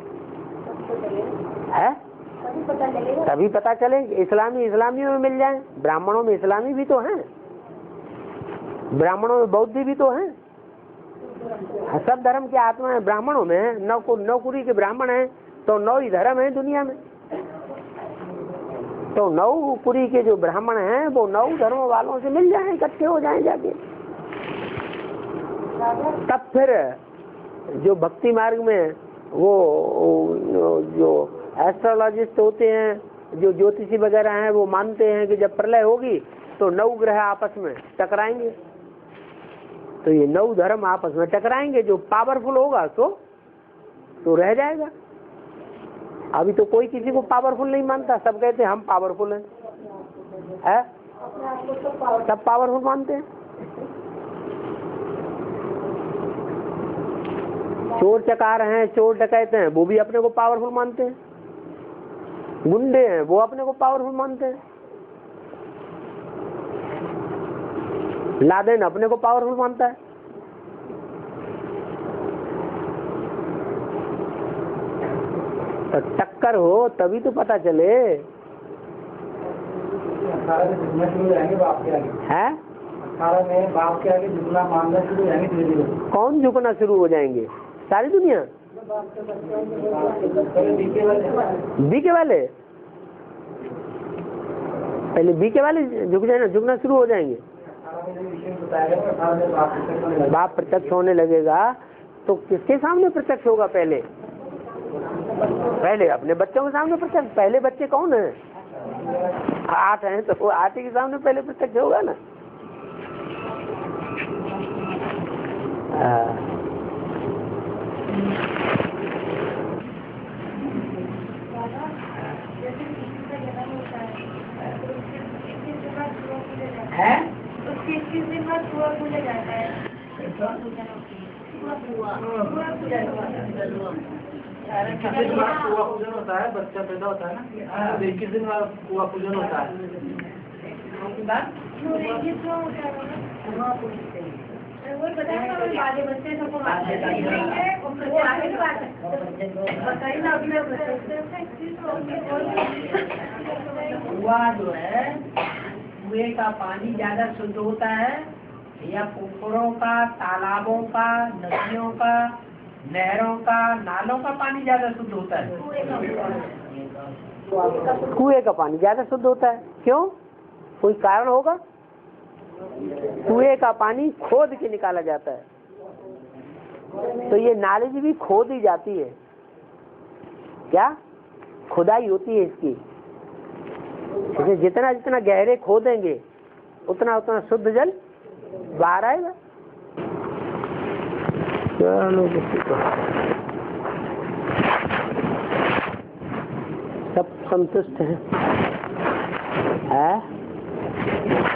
तभी पता चले। इस्लामियों में मिल जाए, ब्राह्मणों में इस्लामी भी तो हैं, ब्राह्मणों में बौद्ध भी तो हैं। सब धर्म की आत्मा है ब्राह्मणों में है। नौकुरी के ब्राह्मण हैं तो 9 ही धर्म है दुनिया में। तो 9 कुरी के जो ब्राह्मण हैं वो 9 धर्मों वालों से मिल जाएं, इकट्ठे हो जाएं जाके। तब फिर जो भक्ति मार्ग में वो जो एस्ट्रोलॉजिस्ट होते हैं, जो ज्योतिषी वगैरह हैं, वो मानते हैं कि जब प्रलय होगी तो 9 ग्रह आपस में टकराएंगे। तो ये 9 धर्म आपस में टकराएंगे, जो पावरफुल होगा तो रह जाएगा। अभी तो कोई किसी को पावरफुल नहीं मानता, सब कहते हैं हम पावरफुल हैं, सब पावरफुल मानते हैं। चोर चकार हैं, चोर डकैते हैं, वो भी अपने को पावरफुल मानते हैं। गुंडे हैं, वो अपने को पावरफुल मानते हैं। लादेन अपने को पावरफुल मानता है। तो टक्कर हो तभी तो पता चले। 18 में झुकना शुरू हो जाएंगे बाप के आगे। है 18 में बाप के आगे झुकना मानना शुरू हो जाएंगे धीरे धीरे। कौन झुकना शुरू हो जाएंगे? सारी दुनिया। बीके वाले पहले बीके वाले झुकना शुरू हो जाएंगे। बाप प्रत्यक्ष होने लगेगा तो किसके सामने प्रत्यक्ष होगा? पहले अपने बच्चों के सामने प्रत्यक्ष। पहले बच्चे कौन है? 8 हैं तो 8 के सामने पहले प्रत्यक्ष होगा ना। है उसके 21 दिन बाद पूरा पूजा जाता है। पूरा पूरा पूजन होता है, बच्चा पैदा होता है ना, 21 दिन बाद पूरा पूजन होता है। वो बताया बच्चे सबको कुआ जो है, कुएं का पानी ज्यादा शुद्ध होता है या पोखरों का, तालाबों का, नदियों का, नहरों का, नालों का पानी ज्यादा शुद्ध होता है? कुएं का पानी ज्यादा शुद्ध होता है। क्यों? कोई कारण होगा? कुएं का पानी खोद के निकाला जाता है, तो ये नॉलेज भी खोद ही जाती है। क्या खुदाई होती है इसकी? इसे जितना जितना गहरे खोदेंगे उतना उतना शुद्ध जल बाहर आएगा। चलो सब संतुष्ट हैं।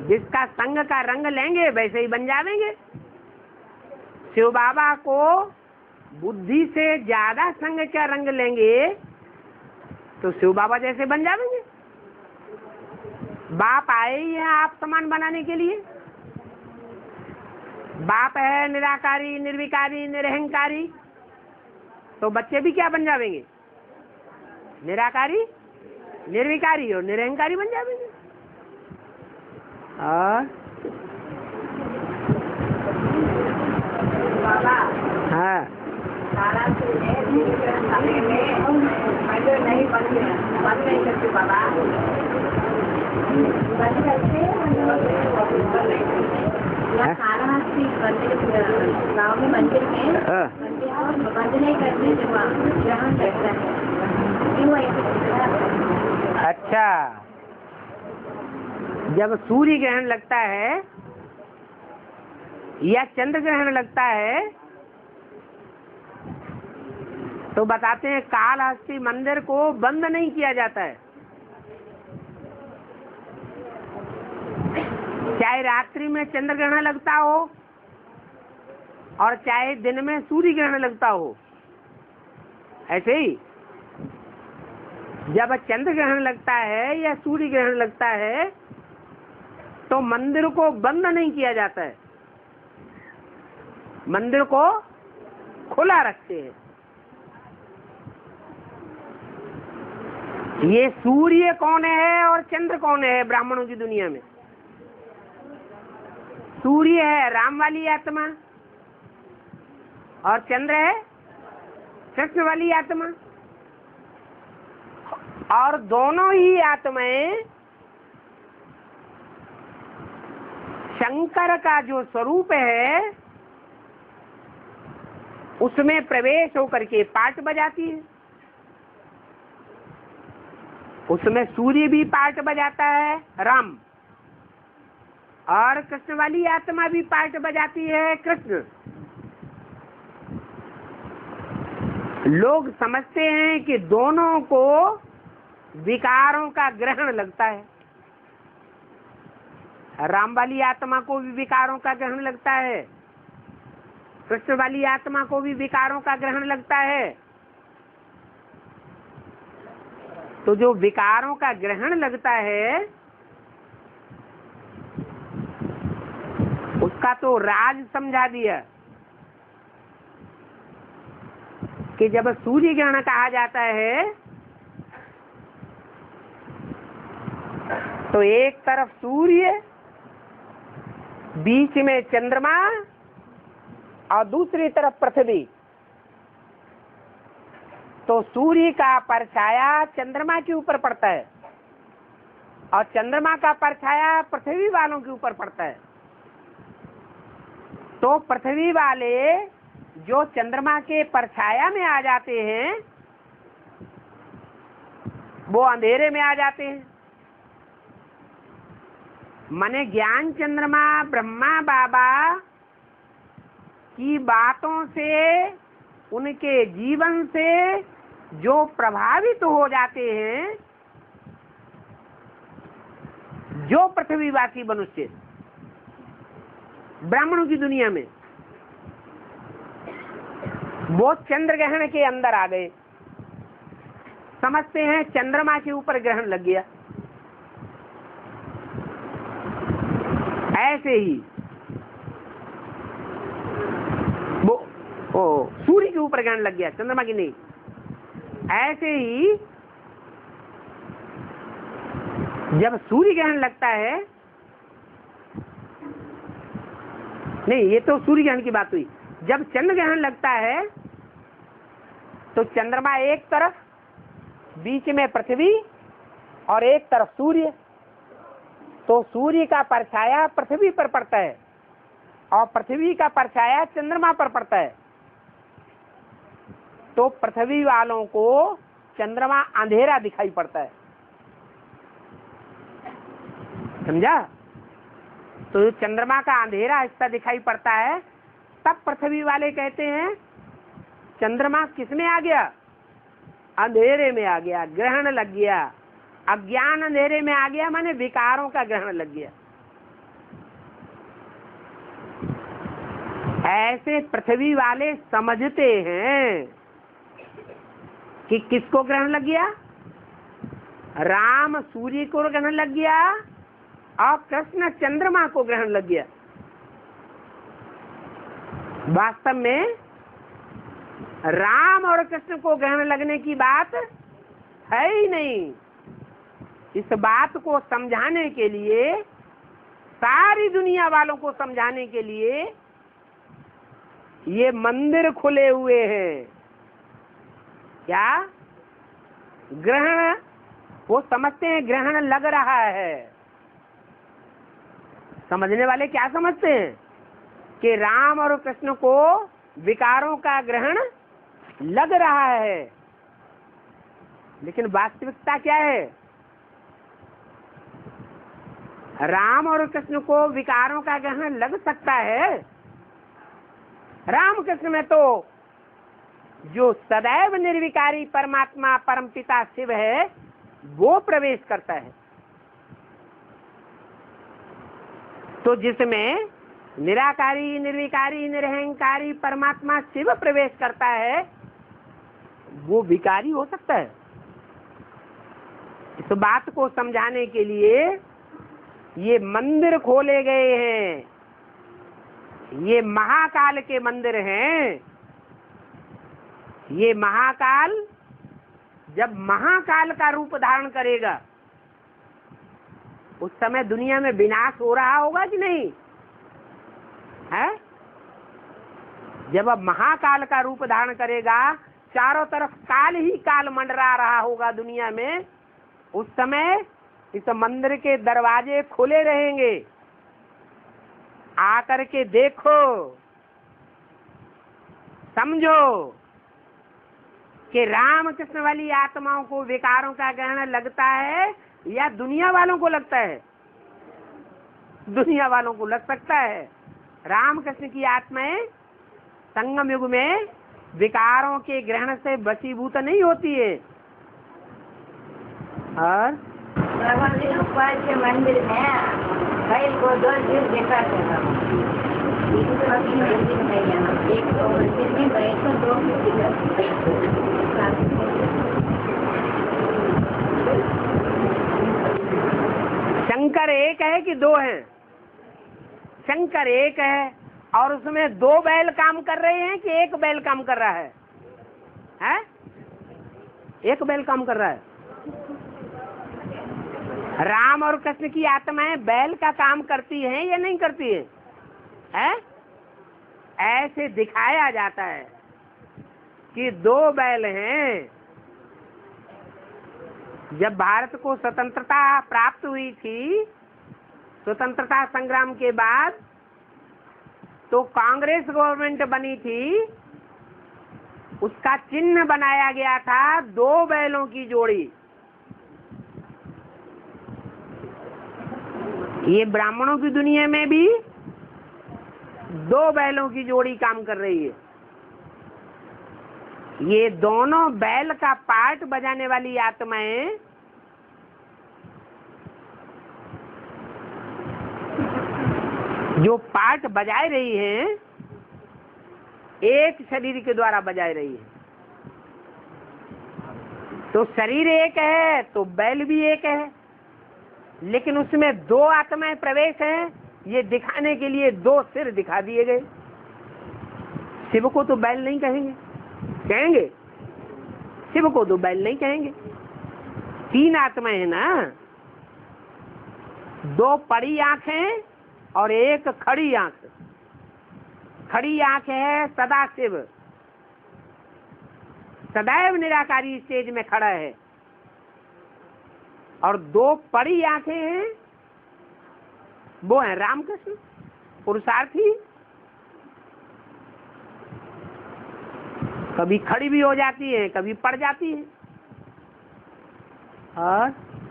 जिसका संग का रंग लेंगे वैसे ही बन जावेंगे। शिव बाबा को बुद्धि से ज्यादा संग का रंग लेंगे तो शिव बाबा जैसे बन जावेंगे। बाप आए ही हैं आप समान बनाने के लिए। बाप है निराकारी, निर्विकारी, निरहंकारी, तो बच्चे भी क्या बन जावेंगे? निराकारी, निर्विकारी और निरहंकारी बन जावेंगे। और हाँ सारा नहीं बन नहीं सकते बाबा, गाँव में मंदिर में बंद नहीं करते ग्रहण लगता है। अच्छा, जब सूर्य ग्रहण लगता है या चंद्र ग्रहण लगता है तो बताते हैं कालहस्ती मंदिर को बंद नहीं किया जाता है। चाहे रात्रि में चंद्र ग्रहण लगता हो और चाहे दिन में सूर्य ग्रहण लगता हो, ऐसे ही जब चंद्र ग्रहण लगता है या सूर्य ग्रहण लगता है तो मंदिर को बंद नहीं किया जाता है, मंदिर को खुला रखते हैं। ये सूर्य कौन है और चंद्र कौन है ब्राह्मणों की दुनिया में? सूर्य है राम वाली आत्मा और चंद्र है कृष्ण वाली आत्मा, और दोनों ही आत्माएं शंकर का जो स्वरूप है उसमें प्रवेश होकर के पाठ बजाती है। उसमें सूर्य भी पाठ बजाता है राम, और कृष्ण वाली आत्मा भी पाठ बजाती है कृष्ण। लोग समझते हैं कि दोनों को विकारों का ग्रहण लगता है। राम वाली आत्मा को भी विकारों का ग्रहण लगता है, कृष्ण वाली आत्मा को भी विकारों का ग्रहण लगता है। तो जो विकारों का ग्रहण लगता है उसका तो राज समझा दिया कि जब सूर्य ग्रहण कहा जाता है तो एक तरफ सूर्य, बीच में चंद्रमा और दूसरी तरफ पृथ्वी। तो सूर्य का परछाया चंद्रमा के ऊपर पड़ता है और चंद्रमा का परछाया पृथ्वी वालों के ऊपर पड़ता है। तो पृथ्वी वाले जो चंद्रमा के परछाया में आ जाते हैं वो अंधेरे में आ जाते हैं। मने ज्ञान चंद्रमा ब्रह्मा बाबा की बातों से, उनके जीवन से जो प्रभावित हो जाते हैं, जो पृथ्वीवासी मनुष्य ब्राह्मणों की दुनिया में, वो चंद्र ग्रहण के अंदर आ गए। समझते हैं चंद्रमा के ऊपर ग्रहण लग गया। ऐसे ही वो सूर्य के ऊपर ग्रहण लग गया, चंद्रमा की नहीं। ऐसे ही जब सूर्य ग्रहण लगता है, नहीं ये तो सूर्य ग्रहण की बात हुई। जब चंद्र ग्रहण लगता है तो चंद्रमा एक तरफ, बीच में पृथ्वी और एक तरफ सूर्य। तो सूर्य का परछाया पृथ्वी पर पड़ता है और पृथ्वी का परछाया चंद्रमा पर पड़ता है। तो पृथ्वी वालों को चंद्रमा अंधेरा दिखाई पड़ता है। समझा? तो चंद्रमा का अंधेरा हिस्सा दिखाई पड़ता है, तब पृथ्वी वाले कहते हैं चंद्रमा किसमें आ गया? अंधेरे में आ गया, ग्रहण लग गया। अज्ञान अंधेरे में आ गया, माने विकारों का ग्रहण लग गया। ऐसे पृथ्वी वाले समझते हैं कि किसको ग्रहण लग गया, राम सूर्य को ग्रहण लग गया और कृष्ण चंद्रमा को ग्रहण लग गया। वास्तव में राम और कृष्ण को ग्रहण लगने की बात है ही नहीं। इस बात को समझाने के लिए, सारी दुनिया वालों को समझाने के लिए ये मंदिर खुले हुए हैं। क्या ग्रहण, वो समझते हैं ग्रहण लग रहा है। समझने वाले क्या समझते हैं कि राम और कृष्ण को विकारों का ग्रहण लग रहा है, लेकिन वास्तविकता क्या है? राम और कृष्ण को विकारों का ग्रहण लग सकता है। राम कृष्ण में तो जो सदैव निर्विकारी परमात्मा परमपिता शिव है वो प्रवेश करता है। तो जिसमें निराकारी निर्विकारी निरहंकारी परमात्मा शिव प्रवेश करता है वो विकारी हो सकता है। इस बात को समझाने के लिए ये मंदिर खोले गए हैं। ये महाकाल के मंदिर हैं। ये महाकाल जब महाकाल का रूप धारण करेगा उस समय दुनिया में विनाश हो रहा होगा कि नहीं है? जब अब महाकाल का रूप धारण करेगा, चारों तरफ काल ही काल मंडरा रहा होगा दुनिया में, उस समय इस मंदिर के दरवाजे खुले रहेंगे। आकर के देखो, समझो कि राम कृष्ण वाली आत्माओं को विकारों का ग्रहण लगता है या दुनिया वालों को लगता है? दुनिया वालों को लग सकता है। राम कृष्ण की आत्माएं संगम युग में विकारों के ग्रहण से वशीभूत नहीं होती है। और के मंदिर में बैल को 2 दिन देखा था। एक तो मंदिर में बैल को 2 शंकर एक है कि 2 हैं? शंकर एक है और उसमें 2 बैल काम कर रहे हैं कि 1 बैल काम कर रहा है? हैं? 1 बैल काम कर रहा है। राम और कृष्ण की आत्माएं बैल का काम करती हैं या नहीं करती हैं? हैं? ऐसे दिखाया जाता है कि 2 बैल हैं। जब भारत को स्वतंत्रता प्राप्त हुई थी, स्वतंत्रता संग्राम के बाद तो कांग्रेस गवर्नमेंट बनी थी, उसका चिन्ह बनाया गया था 2 बैलों की जोड़ी। ये ब्राह्मणों की दुनिया में भी 2 बैलों की जोड़ी काम कर रही है। ये दोनों बैल का पार्ट बजाने वाली आत्माएं जो पार्ट बजाए रही हैं, एक शरीर के द्वारा बजाए रही है। तो शरीर एक है तो बैल भी एक है, लेकिन उसमें 2 आत्माएं प्रवेश हैं। ये दिखाने के लिए 2 सिर दिखा दिए गए। शिव को तो बैल नहीं कहेंगे, कहेंगे? शिव को तो बैल नहीं कहेंगे। 3 आत्माएं हैं ना, 2 पड़ी आंखें और 1 खड़ी आंख। खड़ी आंख है सदाशिव, सदैव निराकारी स्टेज में खड़ा है, और 2 पड़ी आंखें हैं, वो है रामकृष्ण पुरुषार्थी। कभी खड़ी भी हो जाती है, कभी पड़ जाती है। और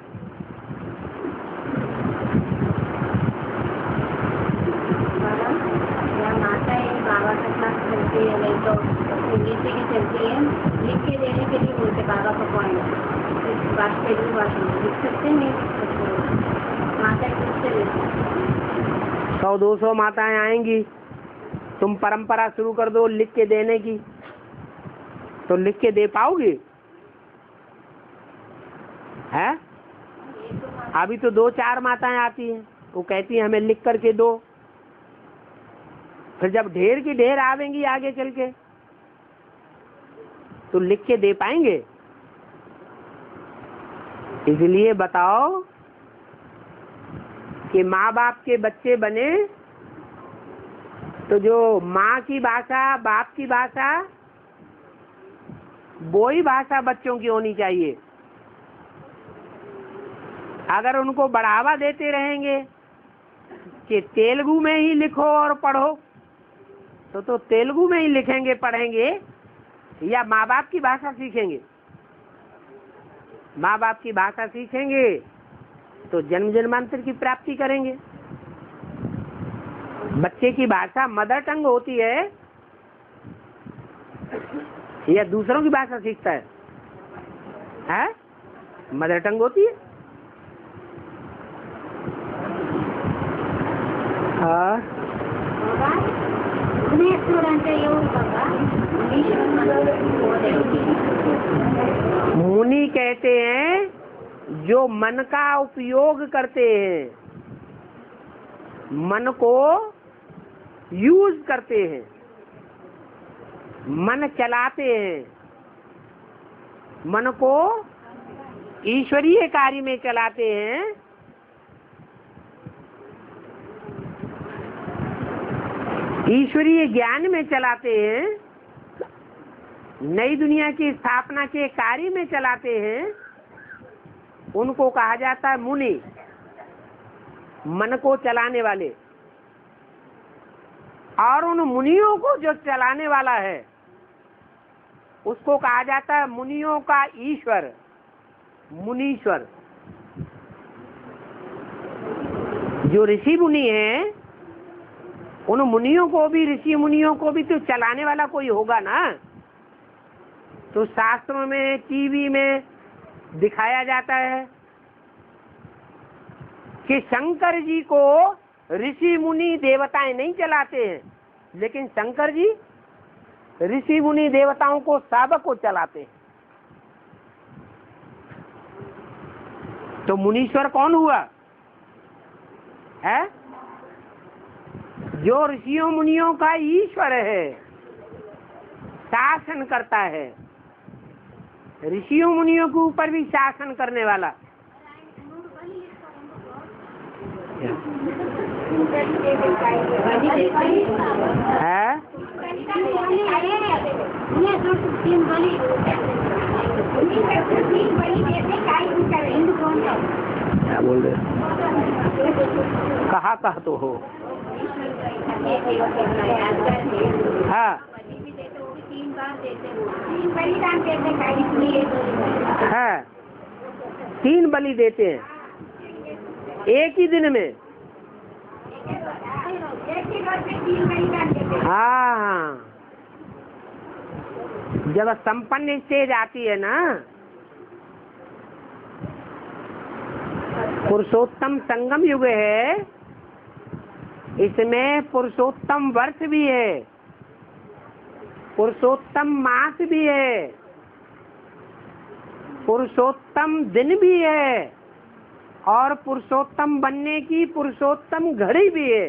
माता है बाबा के साथ चलती है, नहीं तो नीचे की चलती है। लिख के देने के लिए बोलते बाबा को पॉइंट बात लिख सकते नहीं, माता 100-200 माताएं आएंगी तुम परंपरा शुरू कर दो लिख के देने की, तो लिख के दे पाओगे? है? अभी तो 2-4 माताएं आती हैं, वो कहती हैं हमें लिख करके दो। फिर जब ढेर की ढेर आवेंगी आगे चल के, तो लिख के दे पाएंगे? इसलिए बताओ कि माँ बाप के बच्चे बने तो जो माँ की भाषा, बाप की भाषा, वो ही भाषा बच्चों की होनी चाहिए। अगर उनको बढ़ावा देते रहेंगे कि तेलुगु में ही लिखो और पढ़ो, तो तेलुगु में ही लिखेंगे पढ़ेंगे या माँ बाप की भाषा सीखेंगे? माँ बाप की भाषा सीखेंगे तो जन्म जन्मांतर की प्राप्ति करेंगे। बच्चे की भाषा मदर टंग होती है या दूसरों की भाषा सीखता है? हैं? मदर टंग होती है। हाँ, मुनि कहते हैं जो मन का उपयोग करते हैं, मन को यूज करते हैं, मन चलाते हैं, मन को ईश्वरीय कार्य में चलाते हैं, ईश्वरीय ज्ञान में चलाते हैं, नई दुनिया की स्थापना के कार्य में चलाते हैं, उनको कहा जाता है मुनि, मन को चलाने वाले। और उन मुनियों को जो चलाने वाला है उसको कहा जाता है मुनियों का ईश्वर, मुनीश्वर। जो ऋषि मुनि हैं उन मुनियों को भी, ऋषि मुनियों को भी तो चलाने वाला कोई होगा ना। तो शास्त्रों में, टीवी में दिखाया जाता है कि शंकर जी को ऋषि मुनि देवताएं नहीं चलाते हैं, लेकिन शंकर जी ऋषि मुनि देवताओं को, सबको चलाते हैं। तो मुनीश्वर कौन हुआ? है जो ऋषियों मुनियों का ईश्वर है, शासन करता है, ऋषियों मुनियों के ऊपर भी शासन करने वाला। है? क्या बोल रहे? कहा तो हो। हाँ, हाँ, 3 बलि देते हैं एक ही दिन में। हाँ, जब संपन्न स्टेज आती है ना, पुरुषोत्तम संगम युग है, इसमें पुरुषोत्तम वर्ष भी है, पुरुषोत्तम मास भी है, पुरुषोत्तम दिन भी है, और पुरुषोत्तम बनने की पुरुषोत्तम घड़ी भी है।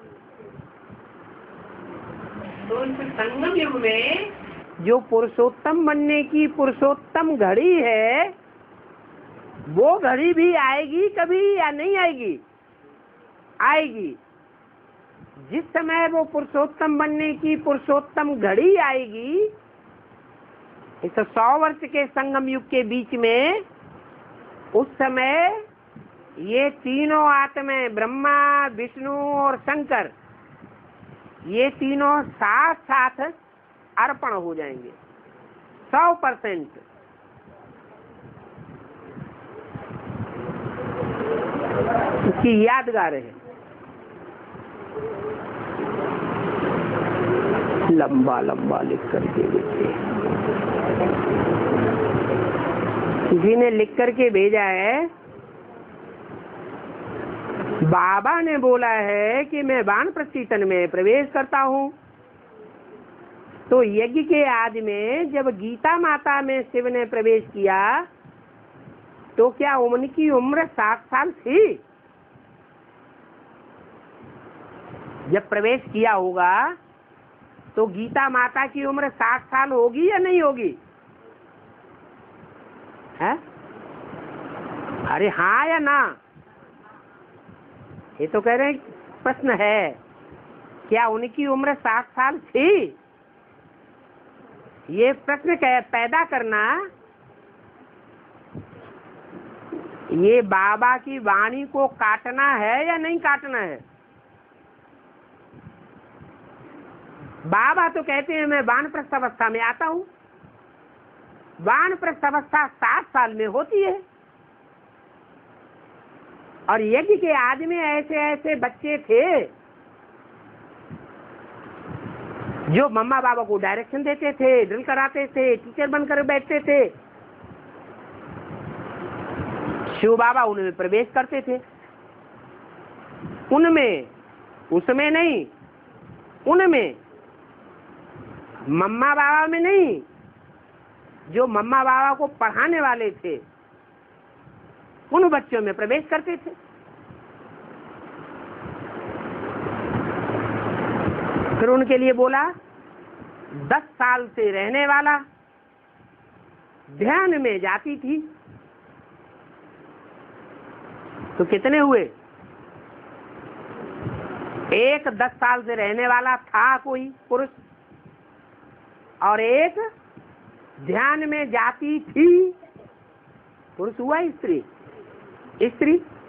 तो इस संगम युग में जो पुरुषोत्तम बनने की पुरुषोत्तम घड़ी है, वो घड़ी भी आएगी कभी या नहीं आएगी? आएगी। जिस समय वो पुरुषोत्तम बनने की पुरुषोत्तम घड़ी आएगी, इस 100 वर्ष के संगम युग के बीच में, उस समय ये तीनों आत्माएं, ब्रह्मा, विष्णु और शंकर, ये तीनों साथ साथ अर्पण हो जाएंगे 100%। इसकी यादगार है। लंबा लंबा लिख करके भेजे, किसी ने लिख करके भेजा है, बाबा ने बोला है कि मैं वानप्रस्थीतन में प्रवेश करता हूँ तो यज्ञ के आदि में जब गीता माता में शिव ने प्रवेश किया तो क्या उनकी उम्र 7 साल थी? जब प्रवेश किया होगा तो गीता माता की उम्र 7 साल होगी या नहीं होगी? है? अरे हाँ या ना? ये तो कह रहे हैं प्रश्न है, क्या उनकी उम्र 7 साल थी? ये प्रश्न पैदा करना ये बाबा की वाणी को काटना है या नहीं काटना है? बाबा तो कहते हैं मैं वानप्रस्थ अवस्था में आता हूँ। वानप्रस्थ अवस्था 7 साल में होती है। और यज्ञ के आदि में ऐसे ऐसे बच्चे थे जो मम्मा बाबा को डायरेक्शन देते थे, ड्रिल कराते थे, टीचर बनकर बैठते थे। शिव बाबा उनमें प्रवेश करते थे। उनमें, उसमें नहीं, उनमें, मम्मा बाबा में नहीं। जो मम्मा बाबा को पढ़ाने वाले थे उन बच्चों में प्रवेश करते थे। फिर उनके लिए बोला 10 साल से रहने वाला ध्यान में जाती थी। तो कितने हुए? एक 10 साल से रहने वाला था कोई पुरुष और एक ध्यान में जाती थी। पुरुष हुआ स्त्री, स्त्री।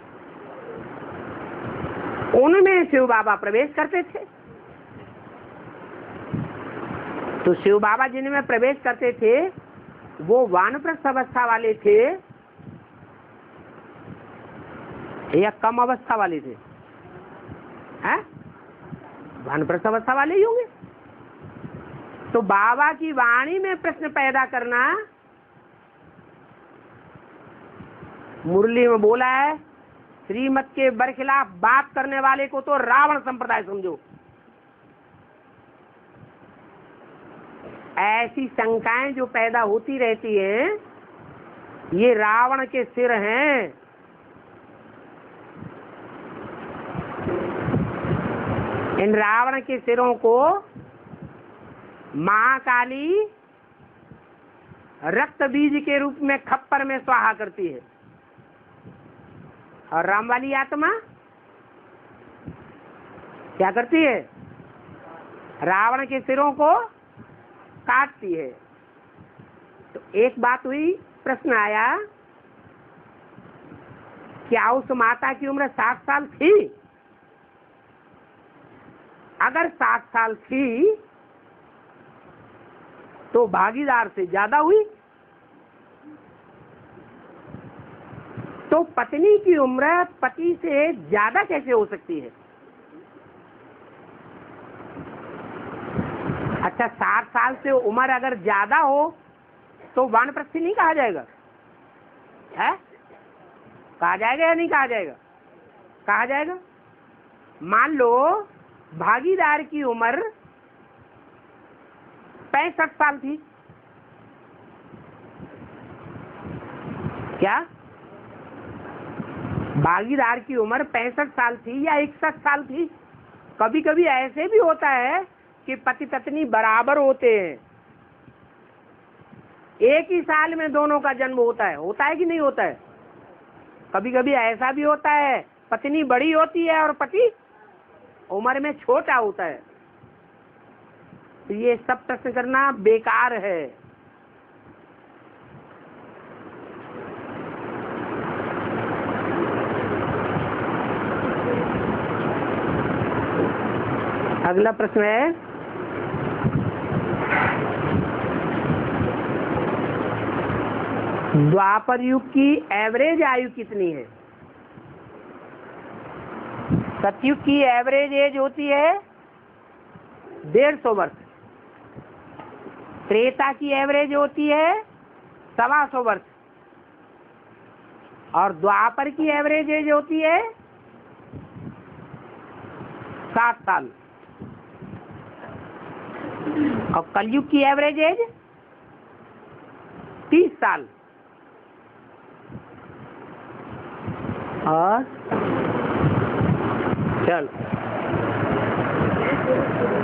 उनमें शिव बाबा प्रवेश करते थे। तो शिव बाबा जिनमें प्रवेश करते थे वो वानप्रस्थ अवस्था वाले थे या कम अवस्था वाले थे? हैं? वानप्रस्थ अवस्था वाले ही होंगे। तो बाबा की वाणी में प्रश्न पैदा करना, मुरली में बोला है श्रीमत के बरखिलाफ बात करने वाले को तो रावण संप्रदाय समझो। ऐसी शंकाएं जो पैदा होती रहती हैं ये रावण के सिर हैं। इन रावण के सिरों को महाकाली रक्त बीज के रूप में खप्पर में स्वाहा करती है और राम वाली आत्मा क्या करती है? रावण के सिरों को काटती है। तो एक बात हुई, प्रश्न आया क्या उस माता की उम्र 7 साल थी? अगर 7 साल थी तो भागीदार से ज्यादा हुई। तो पत्नी की उम्र पति से ज्यादा कैसे हो सकती है? अच्छा, 7 साल से उम्र अगर ज्यादा हो तो वानप्रस्थी नहीं कहा जाएगा? है? कहा जाएगा या नहीं कहा जाएगा? कहा जाएगा। मान लो भागीदार की उम्र 65 साल थी, क्या भागीदार की उम्र 65 साल थी या 61 साल थी? कभी कभी ऐसे भी होता है कि पति पत्नी बराबर होते हैं, एक ही साल में दोनों का जन्म होता है कि नहीं होता है? कभी कभी ऐसा भी होता है पत्नी बड़ी होती है और पति उम्र में छोटा होता है। तो ये सब प्रश्न करना बेकार है। अगला प्रश्न है द्वापर युग की एवरेज आयु कितनी है? सतयुग की एवरेज एज होती है 150 वर्ष, त्रेता की एवरेज होती है 125 वर्ष और द्वापर की एवरेज एज होती है 60 साल। और कलयुग की एवरेज एज 30 साल। और चल